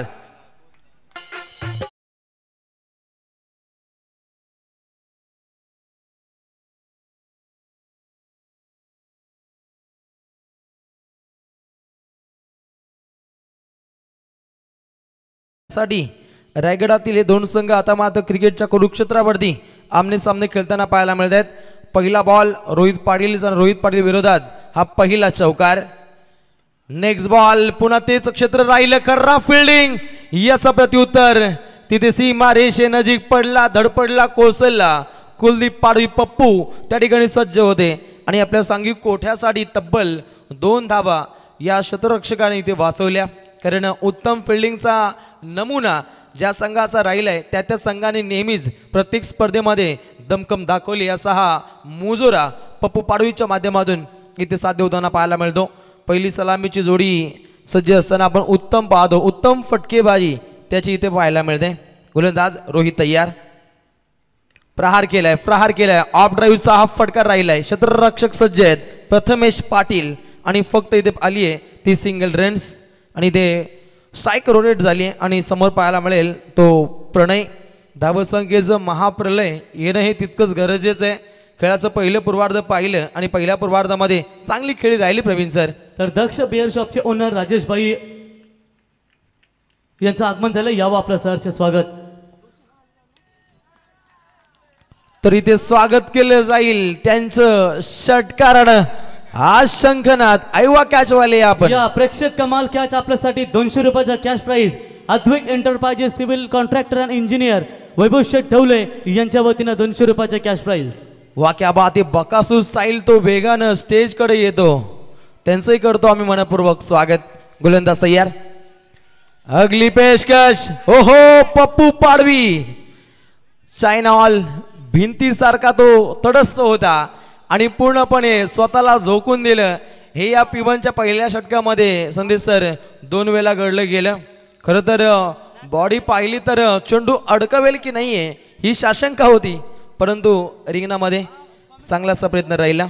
साठी रायगडातील हे दोन संघ आता मात्र क्रिकेटच्या कुरुक्षेत्रावरती आमने सामने खेळताना पाहायला मिळत आहेत. पहिला बॉल रोहित पाटील रोहित पाटील विरोधात हा पहिला चौकार. नेक्स्ट बॉल पुन्हा तेच क्षेत्र राहिलं. कर्रा फिल्डिंग याचं प्रत्युत्तर तिथे सीमा रेषे नजीक पडला धडपडला कोसळला. कुलदीप पाडवी पप्पू त्या ठिकाणी सज्ज होते आणि आपल्या सांघिक कोठ्यासाठी तब्बल दोन धावा या शतरक्षकाने इथे वाचवल्या. कारण उत्तम फिल्डिंगचा नमुना ज्या संघाचा राहिलाय त्या त्या संघाने नेहमीच प्रत्येक स्पर्धेमध्ये दमकम दाखवली असा हा मुजोरा पप्पू पाडवीच्या माध्यमातून इथे साध्य होताना पाहायला मिळतो. पहिली सलामीची जोडी सज्ज असताना आपण उत्तम पाहतो, उत्तम फटकेबाजी त्याची इथे पाहायला मिळते. गोलंदाज रोहित तयार, प्रहार केलाय प्रहार केलाय ऑफ ड्राईव्हचा हा फटकार राहिलाय. क्षेत्ररक्षक सज्ज आहेत प्रथमेश पाटील आणि फक्त इथे आली आहे ती सिंगल रन्स आणि ते स्ट्राईक रोटेट झाली आणि समोर पाहायला मिळेल तो प्रणय. धावसंख्येचं महाप्रलय येणं हे तितकंच गरजेचं आहे. खेळाचं पहिलं पूर्वार्ध पाहिलं आणि पहिल्या पूर्वार्धामध्ये चांगली खेळी राहिली प्रवीण सर. तर दक्ष बिअर शॉपचे ओनर राजेश भाई यांचं आगमन झालं, यावं आपलं सहर्ष स्वागत. तर इथे स्वागत केलं जाईल त्यांचं षटकारानं. हा शंखनाथ ऐवा कॅचवाले आपण या प्रेक्षक कमाल कॅच आपल्यासाठी दोनशे रुपयाचा cash prize Advait enterprises civil contractor and engineer Vaibhav Sheth Dhawale यांच्या वतीनं दोनशे रुपयाचा कॅश प्राइज. वा क्या बात आहे. बकासूर स्टाईल तो वेगानं स्टेजकडे येतो, त्यांचंही करतो आम्ही मनपूर्वक स्वागत. गोलंदाज तयार, अगली पेशकश. हो हो पप्पू पाडवी. चायना ऑल भिंतीसारखा तो तटस्थ होता आणि पूर्णपणे स्वतःला झोकून दिलं. हे या पिवनच्या पहिल्या षटकामध्ये संदेश सर दोन वेळा घडलं गेलं. खरं तर बॉडी पाहिली तर चेंडू अडकवेल की नाहीये ही साशंका होती, परंतु रिंगणामध्ये चांगलासा प्रयत्न राहिला.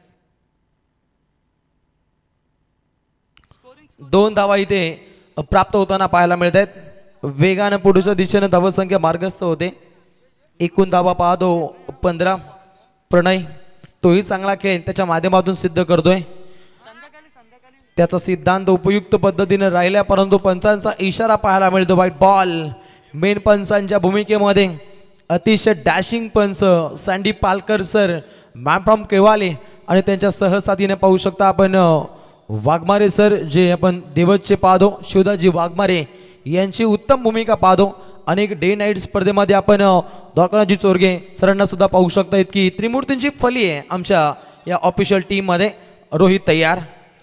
दोन धावा इथे प्राप्त होताना पाहायला मिळत आहेत. वेगानं पुढच्या दिशेनं धावसंख्या मार्गस्थ होते. एकूण धावा पाहतो पंधरा. प्रणय तोही चांगला खेळ त्याच्या माध्यमातून सिद्ध करतोय. त्याचा सिद्धांत उपयुक्त पद्धतीने राहिला, परंतु पंचांचा इशारा पाहायला मिळतो व्हाईट बॉल. मेन पंचांच्या भूमिकेमध्ये अतिशय डॅशिंग पंच Sandy Palkar sir, ma'am from केवाले आणि त्यांच्या सहसाथीने पाहू शकता आपण वाघमारे सर, जे आपण देवतचे पाहतो शिवदाजी वाघमारे यांची उत्तम भूमिका पाहतो. अनेक डे नाईट स्पर्धेमध्ये आपण द्वारकानाथजी चोरगे सरांना सुद्धा पाहू शकता. इतकी त्रिमूर्तींची फली आहे आमच्या या ऑफिशियल टीम मध्ये. रोहित तयार,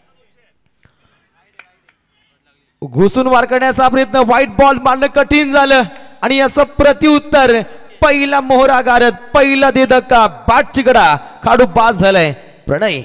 घुसून वार करण्याचा प्रयत्न, व्हाईट बॉल मारणं कठीण झालं आणि याचं प्रत्युत्तर पहिला मोहरा गारद, पहिला दे धक्का, बॅट चिकडा, खाडू बाद झालाय. प्रणय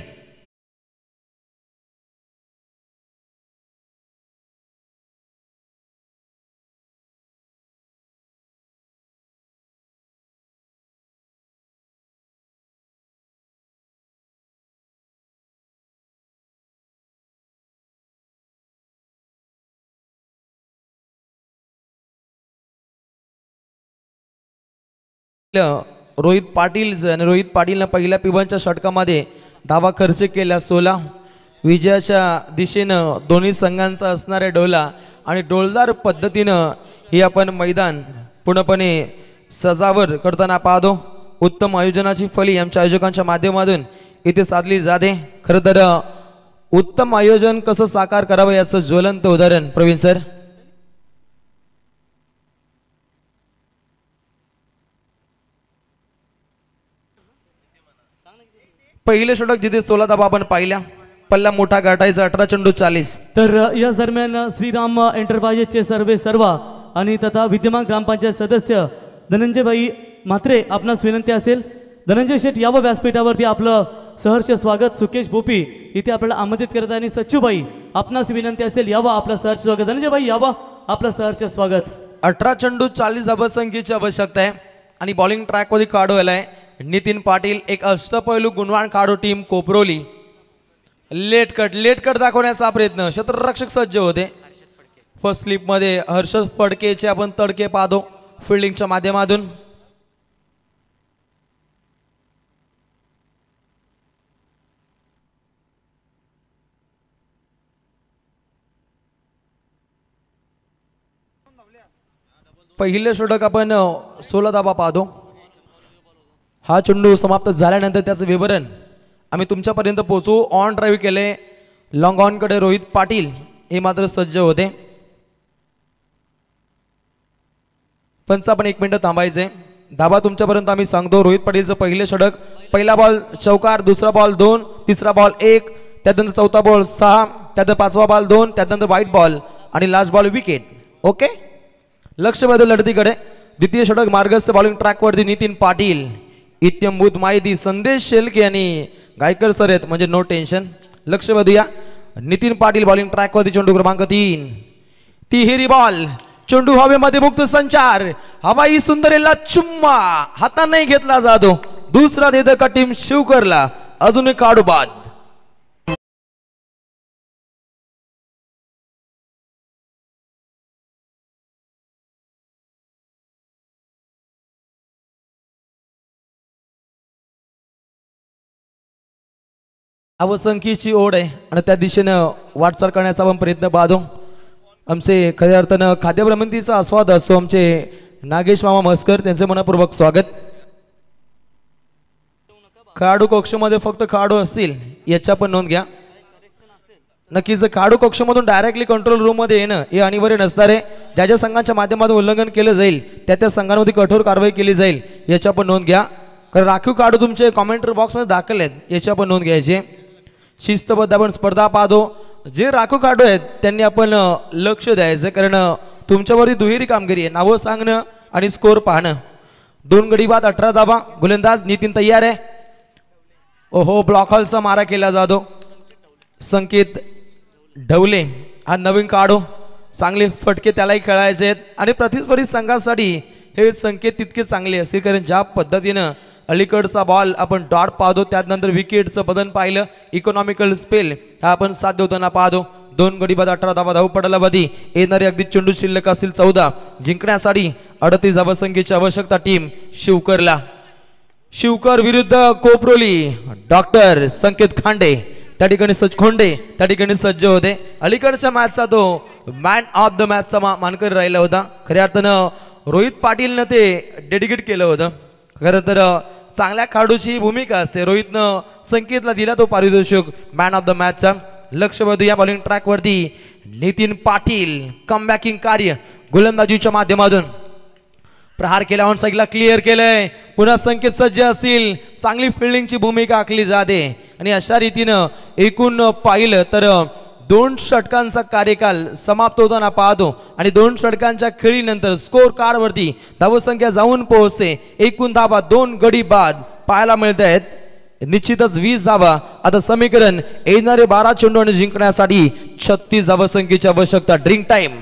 रोहित पाटील आणि रोहित पाटीलनं पहिल्या पिबांच्या षटकामध्ये धावा खर्च केला सोळा. विजयाच्या दिशेनं दोन्ही संघांचा असणाऱ्या डोला आणि डोलदार पद्धतीनं हे आपण मैदान पूर्णपणे सजावर करताना पाहतो. उत्तम आयोजनाची फली आमच्या आयोजकांच्या माध्यमातून इथे साधली जाते. खरं तर उत्तम आयोजन कसं साकार करावं याचं ज्वलंत उदाहरण प्रवीण सर. पहिले षटक जिथे सोळा धावा आपण पाहिल्या, पल्ला मोठा गाठायचा, अठरा चेंडू चाळीस. तर याच दरम्यान श्रीराम एंटरप्राइजेसचे सर्वे सर्वा आणि तथा विद्यमान ग्रामपंचायत सदस्य धनंजयभाई म्हात्रे आपणास विनंती असेल, धनंजय शेठ यावं व्यासपीठावरती आपलं सहर्ष स्वागत. सुकेश भोपी इथे आपल्याला आमंत्रित करत आणि सच्चूबाई आपणास विनंती असेल यावं आपलं सहर्ष स्वागत. धनंजयभाई यावं आपलं सहर्ष स्वागत. अठरा चेंडू चाळीस धावसंख्येची आवश्यकता आहे आणि बॉलिंग ट्रॅकवरती काढू आलाय नितीन पाटील, एक अष्टपैलू गुणवान काढू team Koparoli. Late cut late cut दाखवण्याचा प्रयत्न, क्षेत्ररक्षक सज्ज होते. फर्स्ट स्लिप मध्ये हर्षद फडकेचे आपण तडके पाहतो फिल्डिंगच्या माध्यमातून. पहिले षटक आपण सोळा धावा पाहतो. हा चेंडू समाप्त झाल्यानंतर त्याचं विवरण आम्ही तुमच्यापर्यंत पोहोचू. ऑन ड्राईव्ह केले, लॉंग ऑन कडे रोहित पाटील हे मात्र सज्ज होते. पंच आपण एक मिनिट थांबायचे. धाबा तुमच्यापर्यंत आम्ही सांगतो. रोहित पाटीलचं पहिले षटक, पहिला बॉल चौकार, दुसरा बॉल दोन, तिसरा बॉल एक, त्यानंतर चौथा बॉल सहा, त्यानंतर पाचवा बॉल दोन, त्यानंतर व्हाईट बॉल आणि लास्ट बॉल विकेट. ओके, लक्ष बदल लढतीकडे द्वितीय षटक मार्गस्थ बॉलिंग ट्रॅकवरती नितीन पाटील, इत्यंभूत माहिती संदेश शेलके आणि गायकर सर आहेत म्हणजे नो टेन्शन. लक्ष बदूया नितीन पाटील बॉलिंग ट्रॅकवरती चेंडू क्रमांक तीन, तिहेरी बॉल, चेंडू हवेमध्ये मुक्त संचार, हवाई सुंदरेला चुम्मा हातात नाही घेतला जातो. दुसरा देतं का टीम शिवकरला, अजून एक काढू बाद. अवसंख्येची ओढ आहे आणि त्या दिशेनं वाटचाल करण्याचा आपण प्रयत्न पाहतो. आमचे खऱ्या अर्थानं खाद्यभ्रमंतीचा आस्वाद असतो आमचे नागेश मामा मस्कर, त्यांचे मनपूर्वक स्वागत. खेळाडू कक्षमध्ये फक्त खेळाडू असतील याच्या पण नोंद घ्या. नक्कीच खेळाडू कक्षमधून डायरेक्टली कंट्रोल रूम मध्ये येणं हे अनिवार्य नसणार आहे. ज्या ज्या संघांच्या माध्यमातून उल्लंघन केलं जाईल त्या त्या संघांमध्ये कठोर कारवाई केली जाईल याच्या पण नोंद घ्या. कारण राखीव खेळाडू तुमचे कॉमेंटर बॉक्समध्ये दाखल आहेत याच्या पण नोंद घ्यायची. शिस्तबद्ध आपण स्पर्धा पाहतो. जे राखीव खेळाडू आहेत त्यांनी आपण लक्ष द्यायचं, कारण तुमच्यावरती दुहेरी कामगिरी आहे, नावं सांगणं आणि स्कोर पाहणं. दोन गडी बाद अठरा धावा. गोलंदाज नितीन तयार आहे. ओहो, ब्लॉक हॉलचा मारा केला जातो. संकेत ढवले हा नवीन काढो, चांगले फटके त्यालाही खेळायचे आहेत आणि प्रतिस्पर्धी संघासाठी हे संकेत तितके चांगले असतील, कारण ज्या पद्धतीनं अलीकडचा बॉल आपण डॉट पाहतो, त्यानंतर विकेटचं बदन पाहिलं, इकॉनॉमिकल स्पेल हा आपण साध्य होताना पाहतो. दोन गडी बाद अठरा धावा धाव पडायला बधी येणारे अगदी चेंडू शिल्लक असतील चौदा. जिंकण्यासाठी अडतीस धावसंख्येची आवश्यकता टीम शिवकरला. शिवकर विरुद्ध कोपरोली, डॉक्टर संकेत खांडे त्या ठिकाणी सज्ज खोंडे त्या ठिकाणी सज्ज होते. अलीकडच्या मॅचचा तो मॅन ऑफ द मॅचचा मा मानकरी राहिला होता. खऱ्या अर्थानं रोहित पाटीलनं ते डेडिकेट केलं होतं. खरं तर चांगल्या खेळाडूची भूमिका असते. रोहितनं संकेतला दिला तो पारितोषिक मॅन ऑफ द मॅचचा. लक्ष बदू या बॉलिंग ट्रॅकवरती नितीन पाटील कमबॅकिंग कार्य गोलंदाजीच्या माध्यमातून प्रहार केला, ऑन साईडला क्लिअर केलंय. पुन्हा संकेत सज्ज असतील, चांगली फिल्डिंगची भूमिका आखली जाते आणि अशा रीतीनं एकूण पाहिलं तर दोन षटकांचा कार्यकाल समाप्त होताना पाहतो आणि दोन षटकांच्या खेळीनंतर स्कोर कार्डवरती धावसंख्या जाऊन पोहोचते. एकूण धावा दोन गडी बाद पाहायला मिळत आहेत. निश्चितच वीस धावा. आता समीकरण येणारे बारा चेंडू आणि जिंकण्यासाठी छत्तीस धावसंख्येची आवश्यकता. Drink time.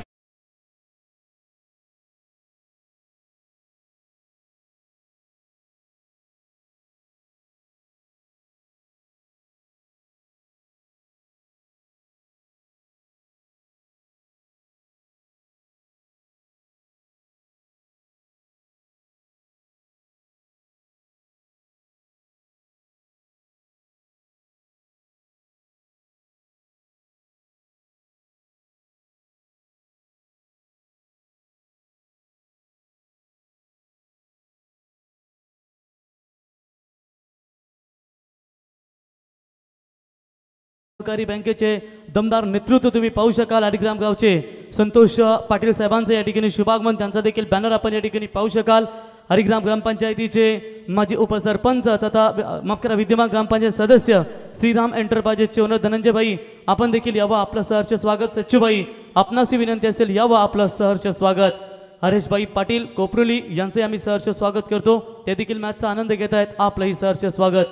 सहकारी बँकेचे दमदार नेतृत्व तुम्ही पाहू शकाल. अलिग्राम गावचे संतोष पाटील साहेबांचं या ठिकाणी शुभागमन, त्यांचा देखील बॅनर आपण या ठिकाणी पाहू शकाल. हरिग्राम ग्रामपंचायतीचे माजी उपसरपंच तथा माफ करा विद्यमान ग्रामपंचायत सदस्य श्रीराम एंटरप्राइजेसचे ओनर धनंजयभाई, आपण देखील यावं आपलं सहर्ष स्वागत. सच्चूभाई, आपणासी विनंती असेल यावं आपलं सहर्ष स्वागत. हरेशभाई पाटील कोपरोली यांचे आम्ही सहर्ष स्वागत करतो, ते देखील मॅचचा आनंद घेत आहेत. आपलंही सहर्ष स्वागत.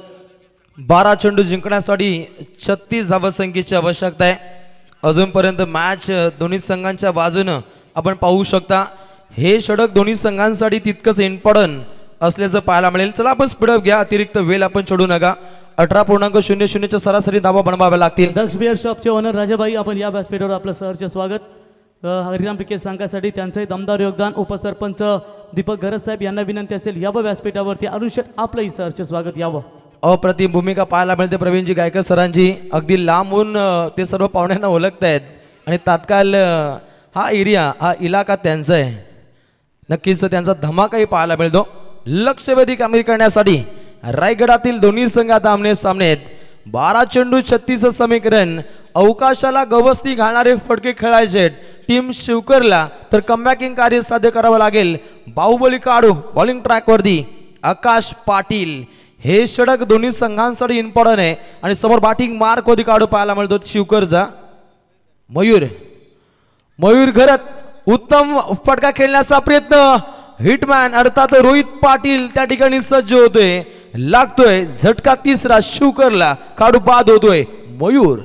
बारा चेंडू जिंकण्यासाठी छत्तीस धावसंख्येची आवश्यकता आहे. अजूनपर्यंत मॅच दोन्ही संघांच्या बाजूनं आपण पाहू शकता. हे षटक दोन्ही संघांसाठी तितकंच इम्पॉर्टंट असल्याचं पाहायला मिळेल. चला आपण स्पीडअप घ्या, अतिरिक्त वेळ आपण चढू नका. अठरा पूर्णांक शून्य शून्यच्या सरासरी धावा बनवाव्या लागतील. दक्ष बिअर शॉपचे ओनर राजाभाई, आपण या व्यासपीठावर आपलं सहर्ष स्वागत. हरिराम क्रिकेट संघासाठी त्यांचंही दमदार योगदान. उपसरपंच दीपक घरत साहेब यांना विनंती असेल यावं व्यासपीठावरती. अरुण शेठ, आपलंही सहर्ष स्वागत. यावं. अप्रतिम भूमिका पाहायला मिळते प्रवीणजी गायकर सरांची. अगदी लांबून ते सर्व पाहुण्यांना ओळखत आहेत आणि तात्काळ हा एरिया हा इलाका त्यांचा आहे. नक्कीच त्यांचा धमाकाही पाहायला मिळतो. लक्षवेधी कामगिरी करण्यासाठी रायगडातील दोन्ही संघ आता आमने सामने आहेत. बारा चेंडू छत्तीस समीकरण. अवकाशाला गवसती घालणारे फटके खेळायचे टीम शिवकरला, तर कमबॅकिंग कार्य साध्य करावं लागेल बाहुबली काढू बॉलिंग ट्रॅकवरती आकाश पाटील. हे षटक दोन्ही संघांसाठी इम्पॉर्टंट आहे आणि समोर बॅटिंग मार्क वरती काढू पाहायला मिळतो शिवकरचा मयूर. मयूर घरत उत्तम फटका खेळण्याचा प्रयत्न, हिटमॅन अर्थात रोहित पाटील त्या ठिकाणी सज्ज होतोय, लागतोय झटका तिसरा शिवकरला, काढू बाद होतोय मयूर.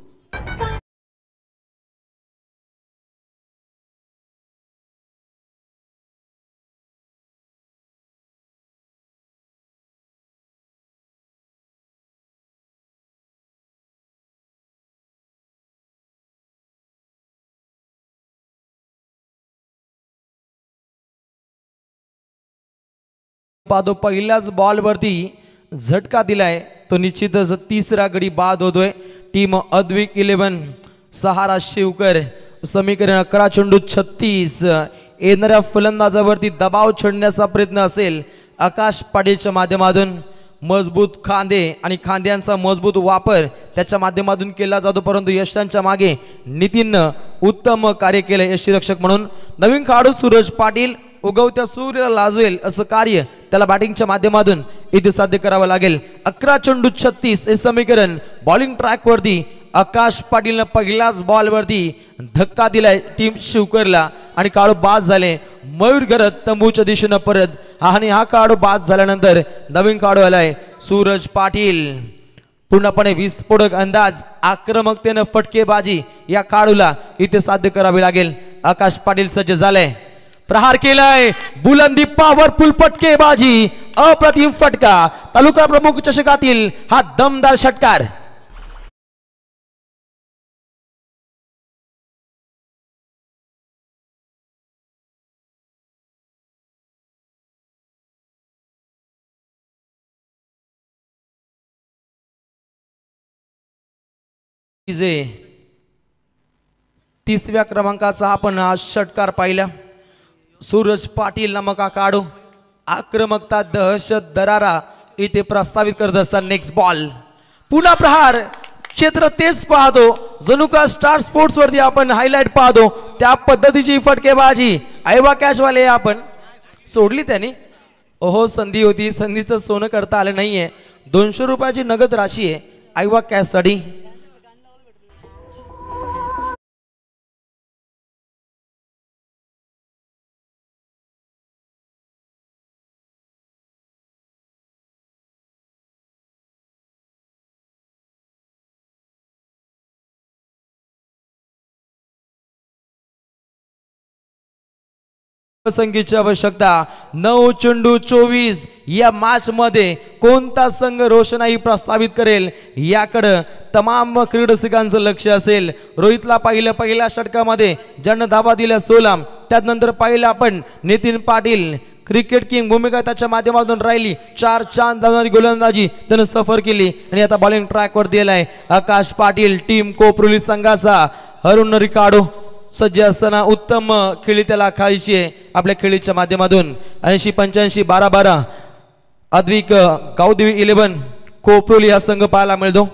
पाहतो पहिल्याच बॉलवरती झटका दिलाय तो निश्चितच तिसरा गडी बाद होतोय. टीम अद्विक इलेव्हन सहारा शिवकर समीकरण अकरा चेंडू छत्तीस. येणाऱ्या फलंदाजावरती दबाव छेडण्याचा प्रयत्न असेल आकाश पाटीलच्या माध्यमातून. मजबूत खांदे आणि खांद्यांचा मजबूत वापर त्याच्या माध्यमातून केला जातो, परंतु यशांच्या मागे नितीननं उत्तम कार्य केले यष्टीरक्षक म्हणून. नवीन खेळाडू सूरज पाटील उगवत्या सूर्याला लाजवेल असं कार्य त्याला बॅटिंगच्या माध्यमातून इथे साध्य करावं लागेल. अकरा चेंडू छत्तीस हे समीकरण. बॉलिंग ट्रॅक वरती आकाश पाटीलनं पहिल्याच बॉलवरती धक्का दिलाय टीम शिवकरला आणि काळू बाद झाले. मयूर गरत तंबूच्या दिशेनं परत आणि हा काळू बाद झाल्यानंतर नवीन काळू आलाय सूरज पाटील. पूर्णपणे विस्फोटक अंदाज, आक्रमकतेनं फटकेबाजी या काळूला इथे साध्य करावी लागेल. आकाश पाटील सज्ज झालाय, प्रहार केलाय, बुलंदी पॉवरफुल फटकेबाजी, अप्रतिम फटका, तालुका प्रमुख चषकातील हा दमदार षटकार. तिसव्या क्रमांकाचा आपण हा षटकार पाहिला. सूरज पाटील नामक हा काढू आक्रमकता, दहशत, दरारा इथे प्रस्तावित करत असताना नेक्स्ट बॉल, पुन्हा प्रहार, क्षेत्र तेच पाहतो जणू का स्टार स्पोर्ट्स वरती आपण हायलाइट पाहतो त्या पद्धतीची फटकेबाजी. आयवा कॅश वाले आपण सोडली त्यांनी. ओहो, संधी होती, संधीचं सोनं करता आलं नाहीये. दोनशे रुपयाची नगद राशी आहे आयवा कॅश साठी. संख्येची आवश्यकता. नऊ चेंडू चोवीस या मॅच मध्ये कोणता संघ रोषणाई प्रस्तावित करेल याकडे तमाम क्रीडरसिकांचं लक्ष असेल. रोहितला पाहिलं पहिल्या षटकामध्ये ज्यानं धावा दिल्या सोळा, त्यानंतर पाहिलं आपण नितीन पाटील, क्रिकेट किंग भूमिका त्याच्या माध्यमातून राहिली. चार चांद धावणारी गोलंदाजी त्यानं सफर केली आणि आता बॉलिंग ट्रॅक वर दिलाय आकाश पाटील. टीम कोपरोली संघाचा हरुण रिकार्डो सज्ज असताना उत्तम खेळी त्याला खायची आहे आपल्या खेळीच्या माध्यमातून. ऐंशी पंच्याऐंशी बारा बारा अद्विक गावदेवी इलेव्हन कोपरोली हा संघ पाहायला मिळतो.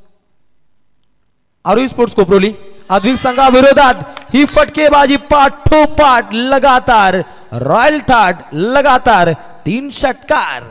आरोही स्पोर्ट्स कोपरोली अद्विक संघाविरोधात ही फटकेबाजी पाठोपाठ लगातार रॉयल थाट लगातार तीन षटकार.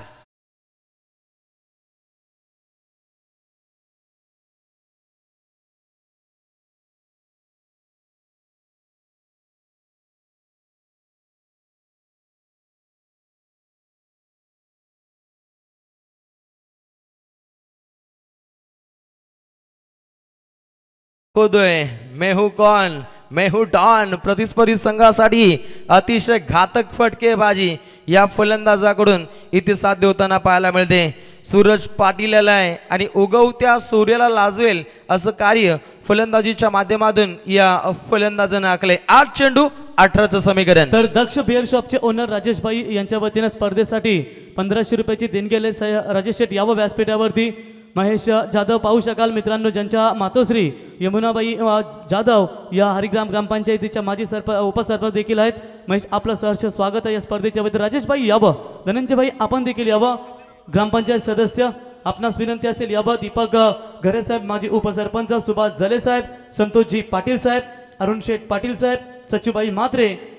खोदोय मैं हूं कौन मैं हूं डॉन प्रतिस्पर्धी संघासाठी अतिशय घातक फटकेबाजी या फलंदाजाकडून इथे साध्य होताना पाहायला मिळते. सूरज पाटील आलाय आणि उगवत्या सूर्याला लाजवेल असं कार्य फलंदाजीच्या माध्यमातून या फलंदाजानं आखले. आठ चेंडू अठराचं समीकरण. तर दक्ष बिअर शॉपचे ओनर राजेश भाई यांच्या वतीनं स्पर्धेसाठी पंधराशे रुपयाची देणगी आले. राजेश शेठ यावं व्यासपीठावरती. महेश जाधव पाहू शकाल मित्रांनो, ज्यांच्या मातोश्री यमुनाबाई जाधव या हरिग्राम ग्रामपंचायतीच्या माजी सरप उपसरपंच देखील आहेत. महेश, आपलं सहर्ष स्वागत आहे या स्पर्धेच्या वतीने. राजेशभाई यावं, धनंजयभाई आपण देखील यावं. ग्रामपंचायत सदस्य आपणास विनंती असेल यावं. दीपक घरे साहेब माजी उपसरपंच, सुभाष जले साहेब, संतोषजी पाटील साहेब, अरुण शेठ पाटील साहेब, सचूबाई म्हात्रे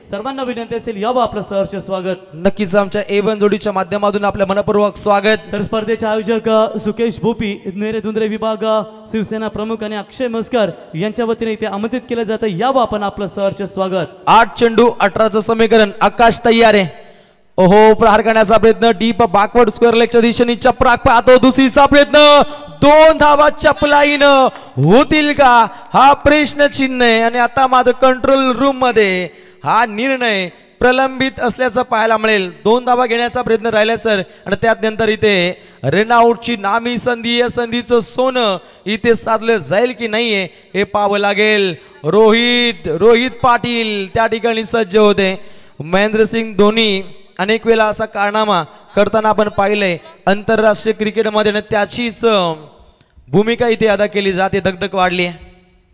सर्वांना विनंती असेल यावं आपलं सहर्ष स्वागत. नक्कीच आमच्या एवन जोडीच्या माध्यमातून आपल्या मनपूर्वक स्वागत. तर स्पर्धेचे आयोजक अ, सुकेश भोपी, नेरे धुंद्रे विभाग अ, शिवसेना प्रमुख आणि अक्षय मस्कर यांच्या वतीने इथे आमंत्रित केलं जातं. यावं आपण आपलं सहर्ष स्वागत. आठ चेंडू अठराचं समीकरण. आकाश तयार आहे. ओहो, प्रहार करण्याचा प्रयत्न डीप बॅकवर्ड स्क्वेअर लेगच्या दिशेने चपराक पाहतो. दुसरीचा प्रयत्न, दोन धावा चपलाईन होतील का हा प्रश्न चिन्ह आहे. आणि आता मात्र कंट्रोल रूम मध्ये हा निर्णय प्रलंबित असल्याचं पाहायला मिळेल. दोन धावा घेण्याचा प्रयत्न राहिला सर, आणि त्यात नंतर इथे रनआउटची नामी संधी, या संधीचं सोनं इथे साधलं जाईल की नाहीये हे पाहावं लागेल. रोहित रोहित पाटील त्या ठिकाणी सज्ज होते. महेंद्रसिंग धोनी अनेक वेळा असा कारनामा करताना आपण पाहिलंय आंतरराष्ट्रीय क्रिकेटमध्ये, आणि त्याचीच भूमिका इथे अदा केली जाते. दगदग वाढली आहे.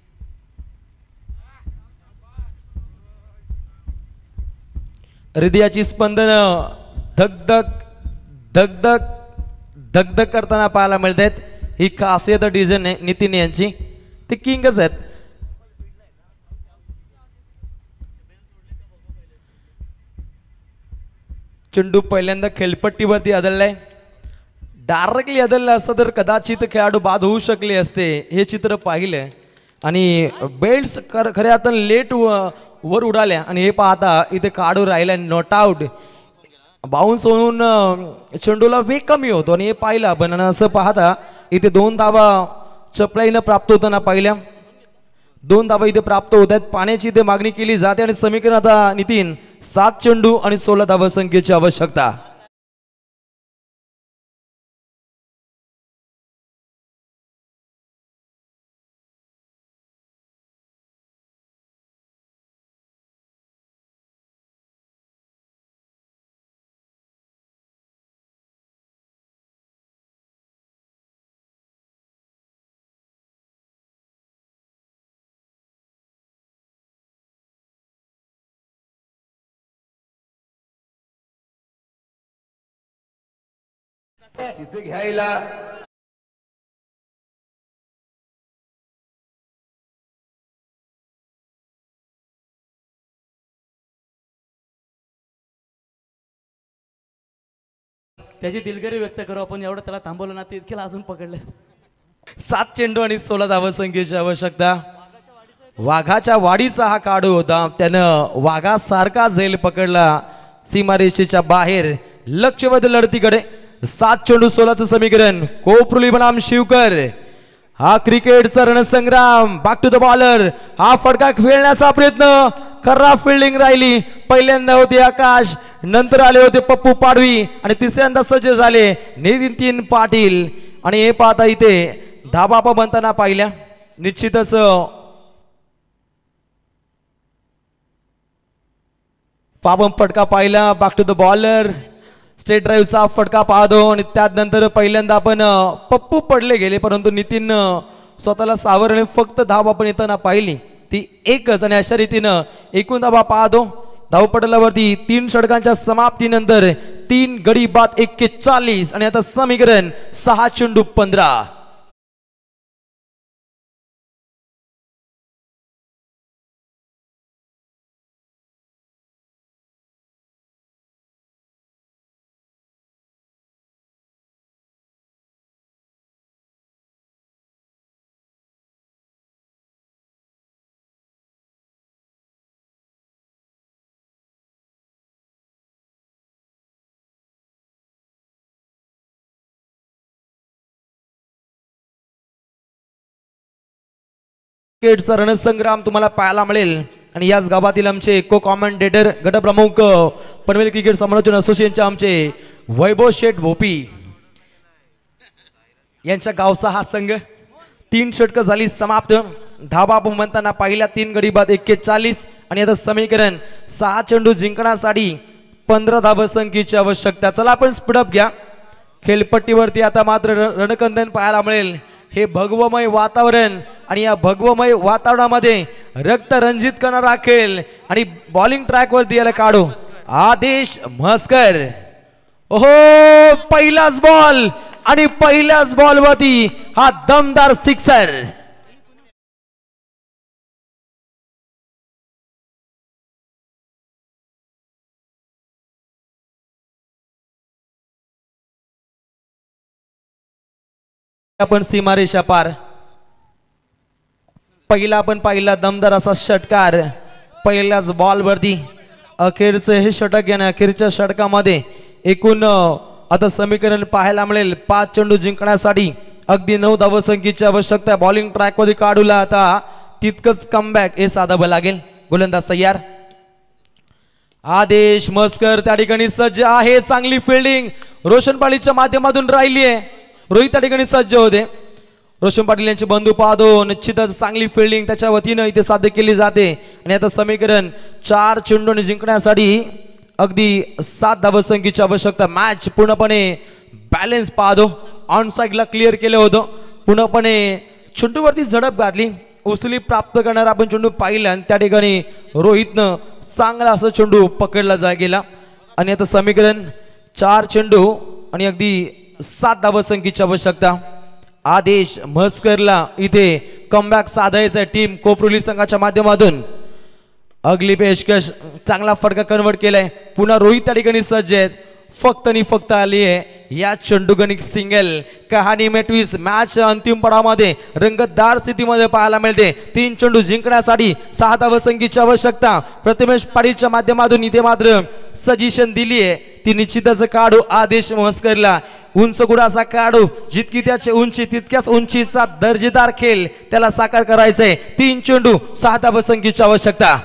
हृदयाची स्पंदन धगधग धगधग धगधग करताना पाहायला मिळतात. ही खासियत डिझाईन आहे नितीन यांची. ते किंगच आहेत. चेंडू पहिल्यांदा खेळपट्टीवरती आदळलाय. डायरेक्टली आदळला असता तर कदाचित खेळाडू बाद होऊ शकले असते. हे चित्र पाहिलं आणि बेल्ट्स खर खऱ्या आता लेट वर उडाल्या, आणि हे पाहता इथे काढू राहिला. Not out. बाउन्स होऊन चेंडूला वेग कमी होतो, आणि हे पाहिलं आपण. आणि असं पाहता इथे दोन धावा चपलाईनं प्राप्त होताना पाहिल्या. दोन धावा इथे प्राप्त होत आहेत. पाण्याची इथे मागणी केली जाते, आणि समीकरण आता नितीन सात चेंडू आणि सोळा धावा संख्येची आवश्यकता. घ्यायला त्याची दिलगिरी व्यक्त करू आपण. एवढं त्याला थांबवलं ना, तितकेला अजून पकडले. सात चेंडू आणि सोळा धावा संख्येची आवश्यकता. वाघाच्या वाडीचा हा काढू होता. त्यानं वाघासारखा झेल पकडला सीमारेषेच्या बाहेर. लक्षवेध लढतीकडे. सात चेंडू सोळाचं समीकरण. कोपरुली बनाम शिवकर. हा क्रिकेटचा रणसंग्राम. Back to the bowler. हा फटका खेळण्याचा प्रयत्न. खराब फिल्डिंग राहिली. पहिल्यांदा होते आकाश, नंतर आले होते पप्पू पाडवी, आणि तिसऱ्यांदा सज्ज झाले नितीन पाटील. आणि हे पाहता इथे धाबापा बनताना पाहिल्या. निश्चितच पाबम फटका पाहिला. Back to the bowler. Straight ड्राईव्हचा फटका पाहतो, आणि त्यानंतर पहिल्यांदा आपण पप्पू पडले गेले, परंतु नितीन स्वतःला सावरणे फक्त धाव आपण येताना पाहिली ती एकच. आणि अशा रीतीनं एकूण धावा पाहतो. धावपटलावरती तीन षटकांच्या समाप्तीनंतर तीन गडी बाद एक्केचाळीस, आणि आता समीकरण सहा चेंडू पंधरा. क्रिकेटचा रणसंग्राम तुम्हाला पाहायला मिळेल. आणि याच गावातील आमचे को कॉमेंटेटर गटप्रमुख पनवेल क्रिकेट समालोचन असोसिएशनचे आमचे वैभव शेठ भोपी यांच्या गावचा हा संघ. तीन षटकं झाली समाप्त. धाबा म्हणताना पहिल्या तीन गडी बाद एक्केचाळीस, आणि आता समीकरण सहा चेंडू जिंकण्यासाठी पंधरा धावा संख्येची आवश्यकता. चला आपण स्पीडअप घ्या. खेळपट्टीवरती आता मात्र रणकंदन पाहायला मिळेल. हे भगवमय वातावरण, आणि या भगवमय वातावरणामध्ये रक्त रंजित करणारा खेळ, आणि बॉलिंग ट्रॅक वरती याला काढू आदेश म्हस्कर. ओहो, पहिलाच बॉल, आणि पहिल्याच बॉल वरती हा दमदार सिक्सर. आपण सीमारेषा पार. पहिला आपण पाहिला दमदार असा षटकार पहिल्याच बॉलवरती. अखेरचं हे षटक घेणं, अखेरच्या षटकामध्ये एकूण आता समीकरण पाहायला मिळेल. पाच चेंडू जिंकण्यासाठी अगदी नऊ धावसंख्येची आवश्यकता. बॉलिंग ट्रॅक मध्ये काढूला आता तितकंच कमबॅक हे साधावं लागेल. गोलंदाज तयार. आदेश मस्कर त्या ठिकाणी सज्ज आहे. चांगली फिल्डिंग रोशन पाटीलच्या माध्यमातून राहिली आहे. रोहित त्या ठिकाणी सज्ज होते. रोशन पाटील यांचे बंधू पाहतो. निश्चितच चांगली फिल्डिंग त्याच्या वतीनं इथे साध्य केली जाते. आणि आता समीकरण चार चेंडूने जिंकण्यासाठी अगदी सात धावसंख्येची आवश्यकता. मॅच पूर्णपणे बॅलन्स पाहतो. ऑन साईडला क्लिअर केलं होतं. पूर्णपणे चेंडूवरती झडप घातली. उचली प्राप्त करणारा आपण चेंडू पाहिला आणि त्या ठिकाणी रोहितनं चांगला असं चेंडू पकडला जा गेला. आणि आता समीकरण चार चेंडू आणि अगदी सात धावसंख्येची आवश्यकता. आदेश म्हसकरला इथे कमबॅक साधायचा टीम कोपरोली संघाच्या माध्यमातून. अगली पेशकश चांगला फटका कन्वर्ट केलाय. पुन्हा रोहित त्या ठिकाणी सज्ज आहेत. फक्त आणि फक्त आली आहे या चेंडूगणिक सिंगल. कहाणी मेटवीस मॅच अंतिम पडावामध्ये रंगतदार स्थितीमध्ये पाहायला मिळते. तीन चेंडू जिंकण्यासाठी सहा धावसंख्येची आवश्यकता. प्रथमेश पाटीलच्या माध्यमातून इथे मात्र सजेशन दिली आहे ती निश्चितच काढू. आदेश म्हसकरला उंच गुडाचा काढू. जितकी त्याची उंची तितक्याच उंचीचा दर्जेदार खेळ त्याला साकार करायचंय. तीन चेंडू सहा धावसंख्येची आवश्यकता.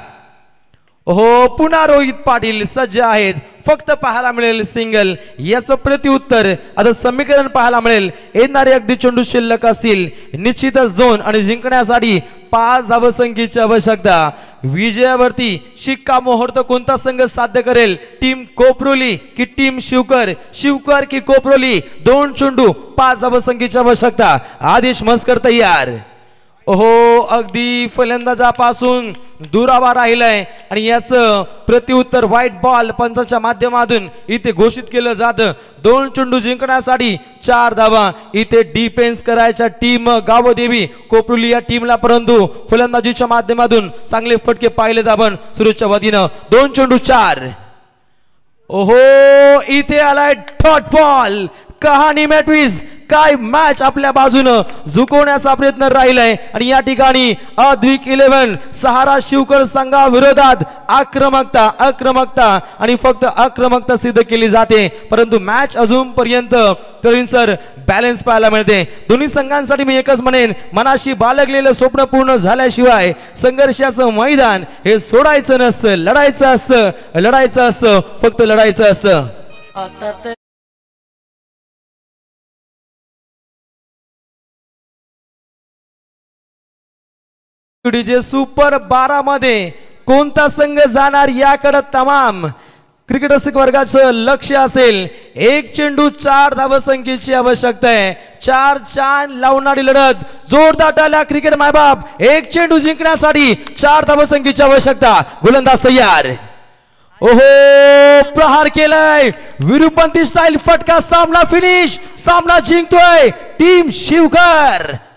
हो पुन्हा रोहित पाटील सज्ज आहेत. फक्त पाहायला मिळेल सिंगल. याचं प्रत्युत्तर आता समीकरण पाहायला मिळेल. येणारे अगदी चेंडू शिल्लक असतील. निश्चितच दोन आणि जिंकण्यासाठी पाच धावसंख्येची आवश्यकता. विजयावरती शिक्का मुहूर्त कोणता संघ साध्य करेल? टीम कोपरोली की टीम शिवकर? शिवकर की कोपरोली? दोन चेंडू पाच धावसंख्येची आवश्यकता. आदेश मस्कर तयार. हो अगदी फलंदाजापासून दुरावा राहिलाय आणि याचं प्रत्युत्तर व्हाईट बॉल पंचाच्या माध्यमातून इथे घोषित केलं जातं. दोन चेंडू जिंकण्यासाठी चार धावा इथे डिफेन्स करायच्या टीम गावदेवी कोपरोली या टीमला. परंतु फलंदाजीच्या माध्यमातून चांगले फटके पाहिलेत आपण सुरेशच्या वतीनं. दोन चेंडू चार. ओहो इथे आलाय डॉट बॉल. कहाणी मॅटवीस काय मॅच आपल्या बाजूनं झुकवण्याचा प्रयत्न राहिलाय आणि या ठिकाणी अद्विक इलेव्हन सहारा शिवकर संघा विरोधात आक्रमकता आक्रमकता आणि फक्त आक्रमकता सिद्ध केली जाते. परंतु मॅच अजूनपर्यंत तरी सर बॅलन्स पाहायला मिळते. दोन्ही संघांसाठी मी एकच म्हणेन मनाशी बाळगलेलं स्वप्न पूर्ण झाल्याशिवाय संघर्षाचं मैदान हे सोडायचं नसतं. लढायचं असतं लढायचं असतं फक्त लढायचं असतं. आता डीजे सुपर बारा मध्ये कोणता संघ जाणार याकडे तमाम क्रिकेट रसिक वर्गाचं लक्ष असेल. एक चेंडू चार धावसंख्येची आवश्यकता आहे. चार चार लावणारी लढत जोरदार टाळ्या क्रिकेट मायबाप. एक चेंडू जिंकण्यासाठी चार धावसंख्येची आवश्यकता. गोलंदाज तयार. ओहो प्रहार केलाय विरुपंथी स्टाईल फटका. सामना फिनिश. सामना जिंकतोय टीम शिवकर.